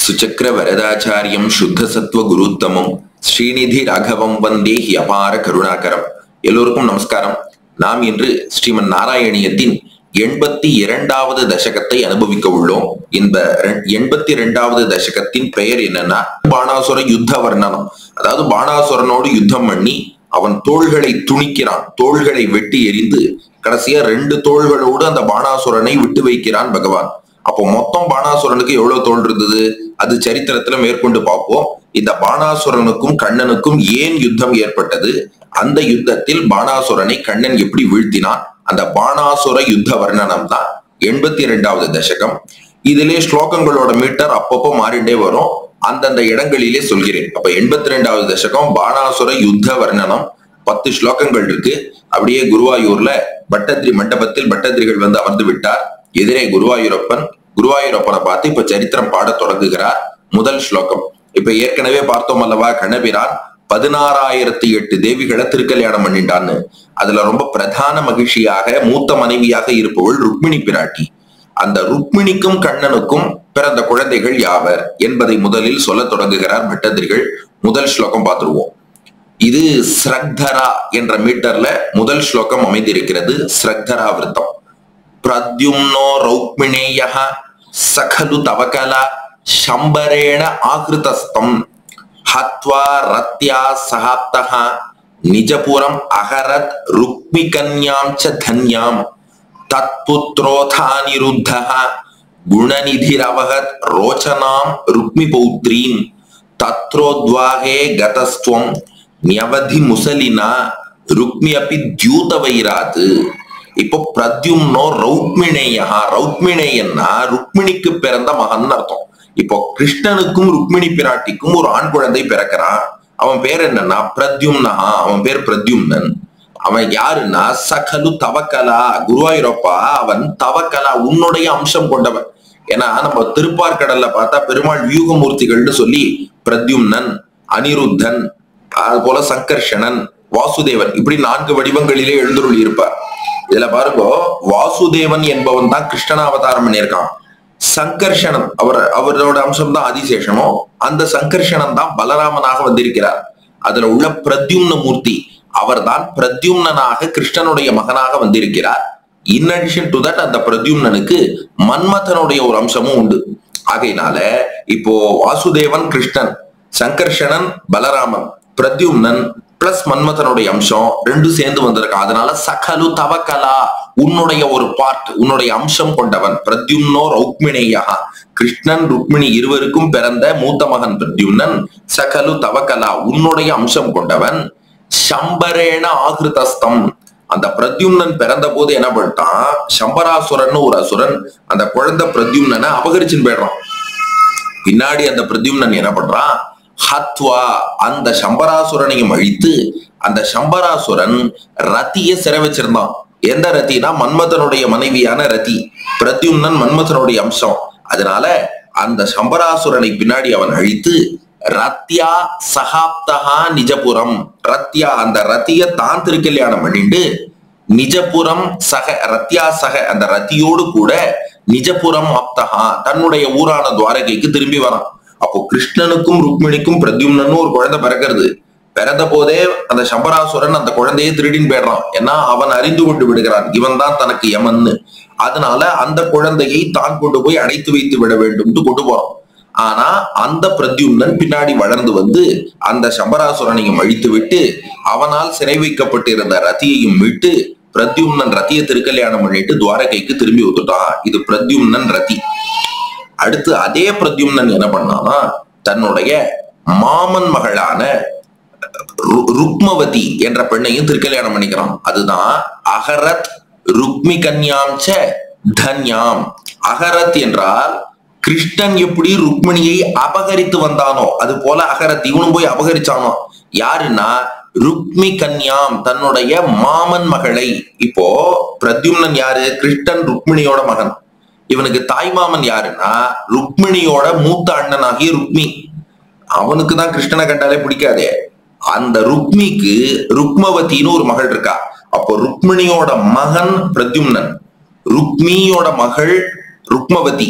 சுச்சக்ர வரதாச்சாரியம் சுத்த சத்வ குருத்தமம் ஸ்ரீநிதி ராகவம் வந்தே ஹி அபார கருணாகரம். எல்லோருக்கும் நமஸ்காரம். நாம் இன்று ஸ்ரீமன் நாராயணியத்தின் 82வது தசகத்தை அனுபவிக்க உள்ளோம். இந்த 82வது தசகத்தின் பெயர் என்னன்னா பாணாசுர யுத்த வர்ணனம். அதாவது பாணாசுரனோடு யுத்தம் பண்ணி அவன் தோள்களை துணிக்கிறான், தோள்களை வெட்டி எறிந்து கடைசியா 2 தோள்களோடு அந்த பாணாசுரனை விட்டு வைக்கிறான் பகவான். அப்போ மொத்தம் பாணாசுரனுக்கு எவ்வளவு தோல் இருந்தது அது சரித்திரத்துல மேற்கொண்டு பார்ப்போம். இந்த பாணாசுரனுக்கும் கண்ணனுக்கும் ஏன் யுத்தம் ஏற்பட்டது, அந்த யுத்தத்தில் பாணாசுரனை கண்ணன் எப்படி வீழ்த்தினான், அந்த பாணாசுர யுத்த வர்ணனம் தான் 82வது தசகம். இதிலே ஸ்லோகங்களோட மீட்டர் அப்பப்போ மாறிண்டே வரும், அந்தந்த இடங்களிலே சொல்கிறேன். அப்ப 82வது தசகம் பாணாசுர யுத்த வர்ணனம், 10 ஸ்லோகங்கள் இருக்கு. அப்படியே குருவாயூர்ல பட்டத்திரி மண்டபத்தில் பட்டத்திரிகள் வந்து அமர்ந்து விட்டார். எதிரே குருவாயூரப்பனை பார்த்து இப்ப சரித்திரம் பாட தொடங்குகிறார். முதல் ஸ்லோகம். இப்ப ஏற்கனவே பார்த்தோம் அல்லவா, கண்ணபிரான் 16,008 தேவிகளை திருக்கல்யாணம் பண்ணிட்டான்னு. அதுல ரொம்ப பிரதான மகிழ்ச்சியாக மூத்த மனைவியாக இருப்பவள் ருக்மிணி பிராட்டி. அந்த ருக்மிணிக்கும் கண்ணனுக்கும் பிறந்த குழந்தைகள் யாவர் என்பதை முதலில் சொல்ல தொடங்குகிறார் பட்டதிரிகள். முதல் ஸ்லோகம் பார்த்துருவோம். இது ஸ்ரக்தரா என்ற மீட்டர்ல முதல் ஸ்லோகம் அமைந்திருக்கிறது. ஸ்ரக்தரா விருத்தம். பிரத்யும்னோ ரௌக்மிணேயஹ சகலு தவகலா சம்பரேண ஆக்ருதஸ்தம் ஹத்வா ரத்யா சஹாப்தஹ நிஜபுரம் அகரத் ருக்மிகன்யாம் ச தன்யாம் தத்புத்ரோதானிருத்தஹ குணநிதிரவகத் ரோச்சனாம் ருக்மி பௌத்ரீம் தத்ரோத்வாகே கதஸ்துவம் ஞவதி முசலினா ருக்மி அபி தியூத வைராது. இப்போ பிரத்யும்னோ ரௌக்மிணேயா, ரௌக்மிணேயன்னா ருக்மிணிக்கு பிறந்த மகன் அர்த்தம். இப்போ கிருஷ்ணனுக்கும் ருக்மிணி பிராட்டிக்கும் ஒரு ஆண் குழந்தை பிறக்கிறான். அவன் பேர் என்னன்னா பிரத்யும்னஹா, அவன் பேர் பிரத்யும்னன். அவன் யாருன்னா சகலு தவக்கலா, குருவாயூரப்பா அவன் தவக்கலா உன்னுடைய அம்சம் கொண்டவன். ஏன்னா நம்ம திருப்பார்கடல்ல பார்த்தா பெருமாள் வியூகமூர்த்திகள்னு சொல்லி பிரத்யும்னன், அனிருத்தன், அது போல சங்கர்ஷணன், வாசுதேவன், இப்படி 4 வடிவங்களிலே எழுந்துருளி இருப்பார். இதுல பாருங்க, வாசுதேவன் என்பவன் தான் கிருஷ்ணனாவதாரம் பண்ணியிருக்கான். சங்கர்ஷணன் அவரோட அம்சம் தான் ஆதிசேஷனோ, அந்த சங்கர்ஷணன் தான் பலராமனாக வந்திருக்கிறார். அதுல உள்ள பிரத்யும்ன மூர்த்தி அவர் தான் பிரத்யும்னனாக கிருஷ்ணனுடைய மகனாக வந்திருக்கிறார். இன் அடிஷன் டு தட் அந்த பிரத்யும்னனுக்கு மன்மதனுடைய ஒரு அம்சமும் உண்டு. ஆகையினால இப்போ வாசுதேவன் கிருஷ்ணன், சங்கர்ஷணன் பலராமன், பிரத்யும்னன் பிளஸ் மன்மதனுடைய அம்சம் 2 சேர்ந்து வந்திருக்கா. அதனால சகலு தவக்கலா உன்னுடைய ஒரு பார்ட், உன்னுடைய அம்சம் கொண்டவன். பிரத்யும்னோ ரௌக்மிணேயா, கிருஷ்ணன் ருக்மிணி இருவருக்கும் பிறந்த மூத்த மகன் பிரத்யும்னன். சகலு தவக்கலா உன்னுடைய அம்சம் கொண்டவன். சம்பரேண ஆகிருதஸ்தம், அந்த பிரத்யும்னன் பிறந்த போது என்ன பண்ணிட்டான், சம்பராசுரன் ஒரு அசுரன் அந்த குழந்தை பிரத்யும்னனை அபகரிச்சுன்னு போயிடுறான். பின்னாடி அந்த பிரத்யும்னன் என்ன பண்றான், ஹத்வா அந்த சம்பராசுரனையும் அழித்து, அந்த சம்பராசுரன் ரத்திய சிறை வச்சிருந்தான். எந்த ரத்தினா மன்மதனுடைய மனைவியான ரத்தி. பிரத்யும்னன் மன்மதனுடைய அம்சம். அதனால அந்த சம்பராசுரனை பின்னாடி அவன் அழித்து ரத்யா சஹாப்தஹா நிஜபுரம், ரத்யா அந்த ரத்திய தான் திருக்கல்யாணம் பண்ணிட்டு நிஜபுரம் சக ரத்யா சக அந்த ரத்தியோடு கூட நிஜபுரம் ஆப்தஹா தன்னுடைய ஊரான துவாரகைக்கு திரும்பி வரான். அப்போ கிருஷ்ணனுக்கும் ருக்மிணிக்கும் பிரத்யும்னன்னு ஒரு குழந்தை பிறக்கிறது. பிறந்த போதே அந்த சம்பராசுரன் அந்த குழந்தையை திருடின்னு போயிடுறான். ஏன்னா அவன் அறிந்து கொண்டு விடுகிறான் இவன் தான் தனக்கு யமன்னு. அதனால அந்த குழந்தையை தான் கொண்டு போய் அடைத்து வைத்து விட வேண்டும் கொண்டு போறான். ஆனா அந்த பிரத்யும்னன் பின்னாடி வளர்ந்து வந்து அந்த சம்பராசுரனையும் அழித்து விட்டு அவனால் சிறை வைக்கப்பட்டிருந்த ரத்தியையும் மீட்டு பிரத்யும்னன் ரத்திய திருக்கல்யாணம் பண்ணிட்டு துவாரகைக்கு திரும்பி வந்துட்டான். இது பிரத்யும்னன் ரத்தி. அடுத்து அதே பிரத்யும்னன் என்ன பண்ணானா, தன்னுடைய மாமன் மகளான ருக்மவதி என்ற பெண்ணையும் திருக்கல்யாணம் பண்ணிக்கிறான். அதுதான் அகரத் ருக்மி கன்யாம் ச தன்யாம். அகரத் என்றால் கிருஷ்ணன் எப்படி ருக்மிணியை அபகரித்து வந்தானோ அது போல அகரத் இவனும் போய் அபகரிச்சானோ. யாருன்னா ருக்மி கன்யாம், தன்னுடைய மாமன் மகளை. இப்போ பிரத்யும்னன் யாரு, கிருஷ்ணன் ருக்மிணியோட மகன். இவனுக்கு தாய்மாமன் யாருன்னா ருக்மிணியோட மூத்த அண்ணனாகிய ருக்மி. அவனுக்கு தான் கிருஷ்ணனை கண்டாலே பிடிக்காதே. அந்த ருக்மிக்கு ருக்மவதினு ஒரு மகள் இருக்கா. அப்போ ருக்மிணியோட மகன் பிரத்யும்னன், ருக்மியோட மகள் ருக்மவதி.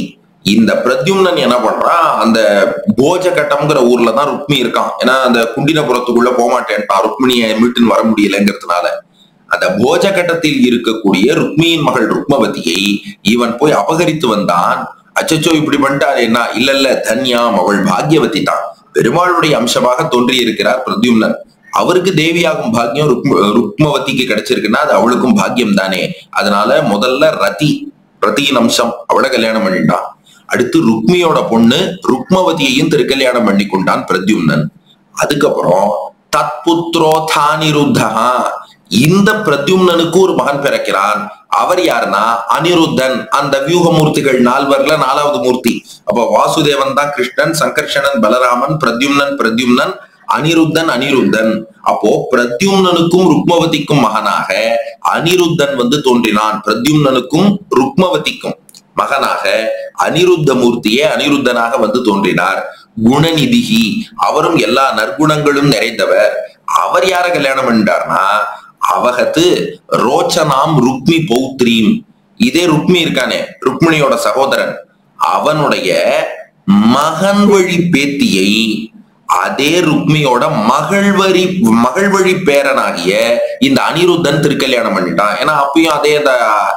இந்த பிரத்யும்னன் என்ன பண்றான், அந்த போஜகட்டம்ங்கிற ஊர்ல தான் ருக்மி இருக்கான். ஏன்னா அந்த குண்டினபுரத்துக்குள்ள போகமாட்டேன்ட்டான், ருக்மிணியை மீட்டுன்னு வர முடியலைங்கிறதுனால. அந்த போஜகட்டத்தில் இருக்கக்கூடிய ருக்மியின் மகள் ருக்மவதியை இவன் போய் அபகரித்து வந்தான். அச்சச்சோ இப்படி பண்ணிட்டாரு என்ன, இல்ல தன்யாம், அவள் பாக்யவதி தான், பெருமாளுடைய அம்சமாக தோன்றி இருக்கிறார் பிரத்யும்னன். அவருக்கு தேவியாகும் பாக்கியம் ருக்மவதிக்கு கிடைச்சிருக்குன்னா அது அவளுக்கும் பாக்கியம் தானே. அதனால முதல்ல ரதியின் அம்சம், அவளை கல்யாணம் பண்ணிட்டான். அடுத்து ருக்மியோட பொண்ணு ருக்மவதியையும் திருக்கல்யாணம் பண்ணி கொண்டான் பிரத்யும்னன். அதுக்கப்புறம் தத்புத்ரோ தானிருத்தா, இந்த பிரத்யும்னனுக்கு ஒரு மகன் பிறக்கிறான். அவர் யாருன்னா அனிருத்தன். அந்த வியூகமூர்த்திகள் 4 4வது மூர்த்தி. அப்ப வாசுதேவன் தான் கிருஷ்ணன், சங்கர்ஷணன் பலராமன், பிரத்யும்னன், அனிருத்தன். அப்போ பிரத்யும்னனுக்கும் ருக்மவதிக்கும் மகனாக அனிருத்தன் தோன்றினான். பிரத்யும்னனுக்கும் ருக்மவதிக்கும் மகனாக அனிருத்த மூர்த்தியே அனிருத்தனாக தோன்றினார். குணநிதிகி, அவரும் எல்லா நற்குணங்களும் நிறைந்தவர். அவர் யார கல்யாணம் பண்ணிட்டார்னா அவகத்து ரோச்சனாம் ருக்மி பௌத்ரீம். இதே ருக்மி இருக்கானே, ருக்மிணியோட சகோதரன், அவனுடைய மகன் வழி பேத்தியை அதே ருக்மியோட மகள் வழி பேரனாகிய இந்த அனிருத்தன் திருக்கல்யாணம் பண்ணிட்டான். ஏன்னா அப்பயும் அதே அந்த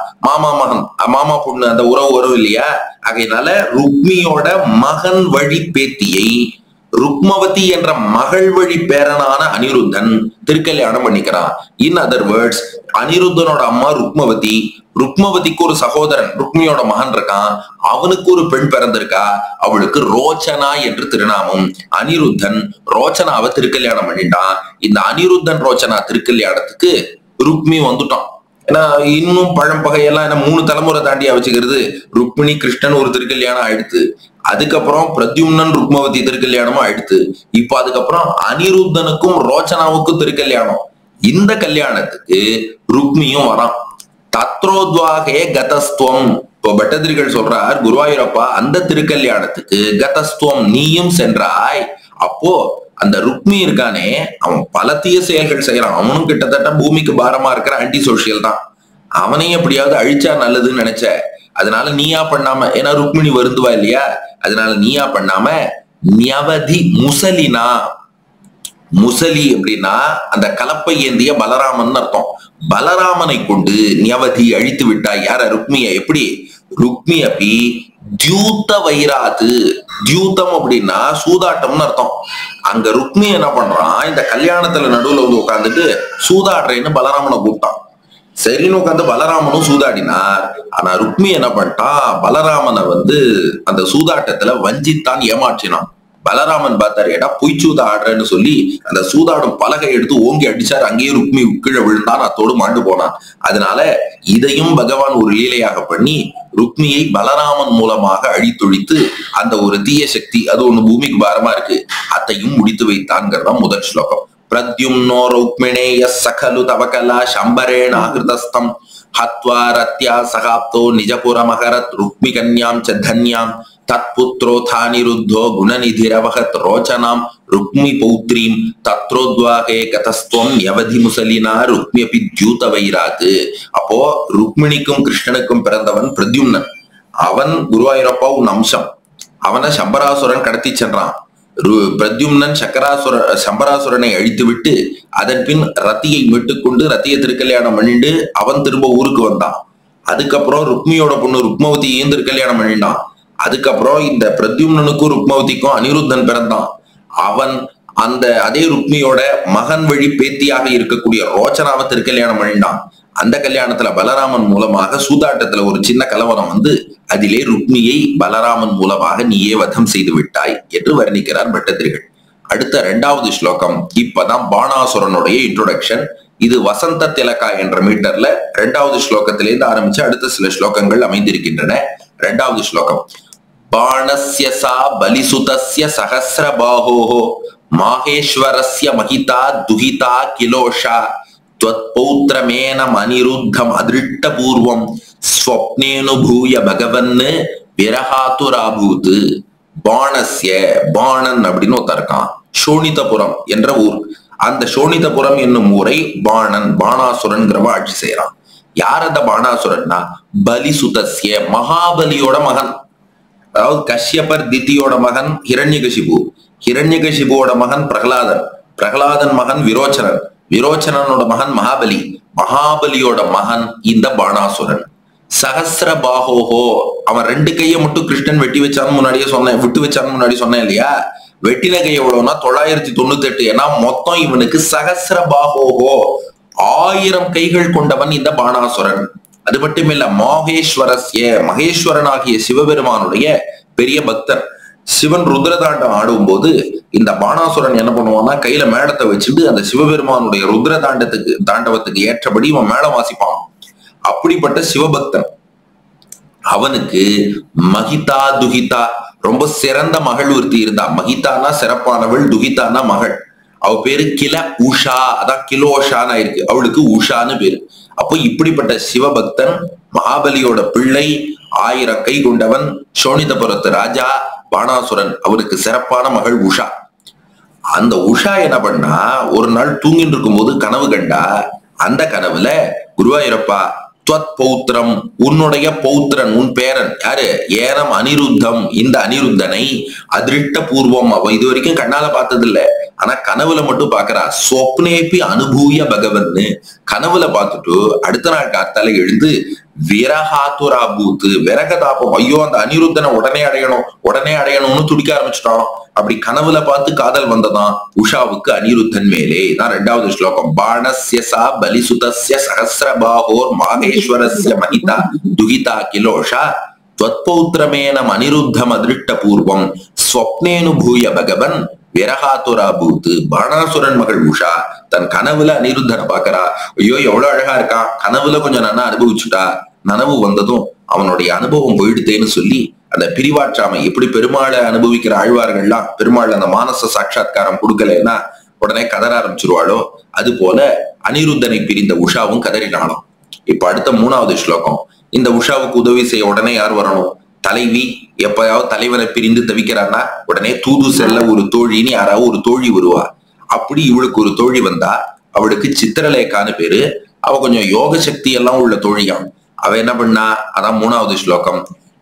மாமா பொண்ணு அந்த உறவு வரும் இல்லையா. ஆகையினால ருக்மியோட மகன் வழி பேத்தியை ருக்மவதி என்ற மகள் வழி பேரனான அனிருத்தன் திருக்கல்யாணம் பண்ணிக்கிறான். இன் அதர் வேர்ட்ஸ், அனிருத்தனோட அம்மா ருக்மவதி, ருக்மவதிக்கு ஒரு சகோதரன் ருக்மியோட மகன் இருக்கான், அவனுக்கு ஒரு பெண் பிறந்திருக்கா, அவளுக்கு ரோச்சனா என்று திருநாமம். அனிருத்தன் ரோச்சனாவை திருக்கல்யாணம் பண்ணிட்டான். இந்த அனிருத்தன் ரோச்சனா திருக்கல்யாணத்துக்கு ருக்மி வந்துட்டான். ஏன்னா இன்னும் பழம்பகையெல்லாம் என்ன 3 தலைமுறை தாண்டியா வச்சுக்கிறது. ருக்மிணி கிருஷ்ணன் ஒரு திருக்கல்யாணம் ஆயிடுத்து, அதுக்கப்புறம் பிரத்யும்னன் ருக்மவதி திருக்கல்யாணமும் ஆயிடுத்து, இப்ப அதுக்கப்புறம் அனிருத்தனுக்கும் ரோச்சனாவுக்கும் திருக்கல்யாணம். இந்த கல்யாணத்துக்கு ருக்மியும் வரான். தத்ரோத்வாகே கதஸ்துவம். இப்போ பட்டதிரிகள் சொல்றார், குருவாயூரப்பா அந்த திருக்கல்யாணத்துக்கு கதஸ்துவம் நீயும் சென்றாய். அப்போ அந்த ருக்மி இருக்கானே, அவன் பல தீய செயல்கள் செய்யறான். அவனும் கிட்டத்தட்ட பூமிக்கு பாரமா இருக்கிற ஆன்டி சோசியல் தான். அவனையும் எப்படியாவது அழிச்சா நல்லதுன்னு நினைச்ச. அதனால நீயா பண்ணாம, ஏன்னா ருக்மிணி வருந்துவா இல்லையா, அதனால நீயா பண்ணாம நியவதி முசலினா. முசலி அப்படின்னா அந்த கலப்பை ஏந்திய பலராமன் அர்த்தம். பலராமனை கொண்டு நியவதி அழித்து விட்டாய். யார? ருக்மிய. எப்படி? ருக்மி அப்படி தியூத்த வைராது. தியூத்தம் அப்படின்னா சூதாட்டம்னு அர்த்தம். அங்க ருக்மி என்ன பண்றான், இந்த கல்யாணத்துல நடுவுல உட்காந்துட்டு சூதாடுறேன்னு பலராமனை கூப்பிட்டான். சரின்னு உட்காந்து பலராமனும் சூதாடினார். ஆனா ருக்மி என்ன பண்ணிட்டான், பலராமனை அந்த சூதாட்டத்துல வஞ்சித்தான், ஏமாற்றினான். பலராமன் பார்த்தாரு, ஏடா பொய்ச்சூதா ஆடுறேன்னு சொல்லி அந்த சூதாடும் பலகை எடுத்து ஓங்கி அடிச்சார். அங்கேயே ருக்மி கீழே விழுந்தான், அத்தோடு மாண்டு போனான். அதனால இதையும் பகவான் ஒரு லீலையாக பண்ணி ருக்மியை பலராமன் மூலமாக அழித்தொழித்து அந்த ஒரு தீய சக்தி, அது ஒண்ணு பூமிக்கு பாரமா இருக்கு, அதையும் முடித்து வைத்தான்ங்கிறதா முதல் ஸ்லோகம். பிரத்யும்னோ ருக்மிணேய சகலு தவகலா சம்பரேண ஆகிருதஸ்தம் ஹத்வா ரத்யா சகாப்தோ நிஜபுரமகரத் ருக்மி கன்யாம் ச தன்யாம் தத்புத்ரோ தானிருத்தோ குணநிதிரவகத் ரோச்சனாம் ருக்மி பௌத்ரீம் தத்ரோத்வாகே கதஸ்துவம் யவதி முசலினா ருக்மியபி தியூத வைராது. அப்போ ருக்மிணிக்கும் கிருஷ்ணனுக்கும் பிறந்தவன் பிரத்யும்னன். அவன் குருவாயூரப்பா உன் அம்சம். அவனை சம்பராசுரன் கடத்தி சென்றான். பிரத்யும்னன் சம்பராசுரனை அழித்து விட்டு அதன் பின் ரத்தியை மீட்டுக்கொண்டு ரத்தியை திருக்கல்யாணம் பண்ணிட்டு அவன் திரும்ப ஊருக்கு வந்தான். அதுக்கப்புறம் ருக்மியோட பொண்ணு ருக்மவதியையும் திருக்கல்யாணம் பண்ணிட்டான். அதுக்கப்புறம் இந்த பிரத்யும்னனுக்கும் ருக்மவதிக்கும் அனிருத்தன் பிறந்தான். அவன் அதே ருக்மியோட மகன் வழி பேத்தியாக இருக்கக்கூடிய ரோச்சனாவை திருக்கல்யாணம் பண்ணிட்டான். அந்த கல்யாணத்துல பலராமன் மூலமாக சூதாட்டத்துல ஒரு சின்ன கலவரம் அதிலே ருக்மியை பலராமன் மூலமாக நீயே வதம் செய்து விட்டாய் என்று வர்ணிக்கிறார் பட்டதிரிகள். அடுத்த 2வது ஸ்லோகம். இப்பதான் பாணாசுரனுடைய இன்ட்ரோடக்ஷன். இது வசந்த திலகா என்ற மீட்டர்ல 2வது ஸ்லோகத்திலிருந்து ஆரம்பிச்சு அடுத்த சில ஸ்லோகங்கள் அமைந்திருக்கின்றன. 2வது ஸ்லோகம். பாணஸ்ய சா பலிசுதஸ்ய சஹஸ்ரபாஹோஹோ மாஹேஸ்வரஸ்ய மகிதா துஹிதா கிலோஷா त्वत्पौत्रमेनम् अनिरुद्धम् अदृष्टपूर्वम् स्वप्नेनुभूय भगवन् विरहातुराभूत्. பாணஸ்ய, பாணன் அப்படின்னு ஒருத்தர் இருக்கான். சோணிதபுரம் என்ற ஊர். அந்த சோணிதபுரம் என்னும் ஊரை பாணன், பாணாசுரன்கிறவ ஆட்சி செய்யறான். யார் அந்த பாணாசுரன்னா, பலிசுதஸ்ய, மகாபலியோட மகன். அதாவது கஷ்யபர் திதியோட மகன் ஹிரண்யகசிபு, ஹிரண்யகசிபுவோட மகன் பிரகலாதன், பிரகலாதன் மகன் விரோச்சனன், விரோச்சனனோட மகன் மகாபலி, மகாபலியோட மகன் இந்த பாணாசுரன். சகசிர பாகோஹோ, அவன் 2 கையை மட்டும் கிருஷ்ணன் வெட்டி வச்சான்னு முன்னாடியே சொன்னேன், விட்டு வச்சான்னு முன்னாடி சொன்னேன் இல்லையா? வெட்டின கை எவ்வளவுனா 998. ஏன்னா மொத்தம் இவனுக்கு சகசிர பாகோஹோ 1000 கைகள் கொண்டவன் இந்த பாணாசுரன். அது மட்டும் இல்ல, மகேஸ்வரஸ்ய, மகேஸ்வரனாகிய சிவபெருமானுடைய பெரிய பக்தர். சிவன் ருத்ரதாண்டம் ஆடும் போது இந்த பாணாசுரன் என்ன பண்ணுவான்னா, கையில மேளத்தை வச்சுட்டு அந்த சிவபெருமானுடைய ருத்ர தாண்டவத்துக்கு ஏற்றபடி இவன் மேளம் வாசிப்பான். அப்படிப்பட்ட சிவபக்தன். அவனுக்கு மகிதா துகிதா ரொம்ப சிறந்த மகள் ஒருத்தி இருந்தா. மகிதானா சிறப்பானவள், துகிதானா மகள். அவ பேரு கில உஷா, அதான் கிலோஷான்னு ஆயிருக்கு, அவளுக்கு உஷான்னு பேரு. அப்போ இப்படிப்பட்ட சிவபக்தன், மகாபலியோட பிள்ளை, 1000 கை கொண்டவன், சோனிதபுரத்து ராஜா பாணாசுரன், அவனுக்கு சிறப்பான மகள் உஷா. அந்த உஷா என்ன பண்ணா, ஒரு நாள் தூங்கிட்டு இருக்கும் போது கனவு கண்டா. அந்த கனவுல, குருவாயூரப்பா துவத் பௌத்திரம், உன்னுடைய பௌத்திரன், உன் பேரன் யாரு, ஏனம் அனிருத்தம், இந்த அனிருத்தனை அதிருஷ்ட பூர்வம், அவ இது வரைக்கும் கண்ணால பார்த்தது இல்ல, ஆனா கனவுல மட்டும் பாக்குறா. சொப்னேபி அனுபூய பகவன்னு, கனவுல பார்த்துட்டு அடுத்த நாள் காத்தால எழுந்து விரகாத்துரா பூத்து, விரகதாபம், ஐயோ அந்த அனிருத்தனை உடனே அடையணும்னு துடிக்க ஆரம்பிச்சுட்டான். அப்படி கனவுல பார்த்து காதல் வந்ததான் உஷாவுக்கு அனிருத்தன் மேலே. தான் 2வது ஸ்லோகம். பாணஸ்ய சா பலிசுதஸ்ய சகஸ்ரபாஹோர் மாகேஸ்வரஸ்ய மகிதா துகிதா கிலோஷா त्वत्पौत्रमेनम अनिरुद्धम अदृष्ट पूर्वम स्वप्नेनुभूय भगवन् விரகாத்துரா பூத்து. பாணாசுரன் மகள் உஷா தன் கனவுல அனிருத்தனை பாக்குறா. ஐயோ எவ்வளவு அழகா இருக்கான், கனவுல கொஞ்சம் நல்லா அனுபவிச்சுட்டா. நனவு வந்ததும் அவனுடைய அனுபவம் போயிடுதேன்னு சொல்லி அந்த பிரிவாற்றாமை, எப்படி பெருமாளை அனுபவிக்கிற ஆழ்வார்கள்லாம் பெருமாள் அந்த மானச சாட்சா்காரம் கொடுக்கலன்னா உடனே கதற ஆரம்பிச்சிருவாளோ, அது போல அனிருத்தனை பிரிந்த உஷாவும் கதறினாலும். இப்ப அடுத்த 3வது ஸ்லோகம். இந்த உஷாவுக்கு உதவி செய்ய உடனே யார் வரணும்? தலைவி. எப்பயாவது தலைவனை பிரிந்து தவிக்கிறான்னா உடனே தூது செல்ல ஒரு தோழின்னு யாராவது ஒரு தோழி வருவா. அப்படி இவளுக்கு ஒரு தோழி வந்தா. அவளுக்கு சித்திரலேகான்னு பேரு. அவ கொஞ்சம் யோக சக்தி எல்லாம் உள்ள தோழியாம். அவ என்ன பண்ணா, அதான் 3வது ஸ்லோகம்.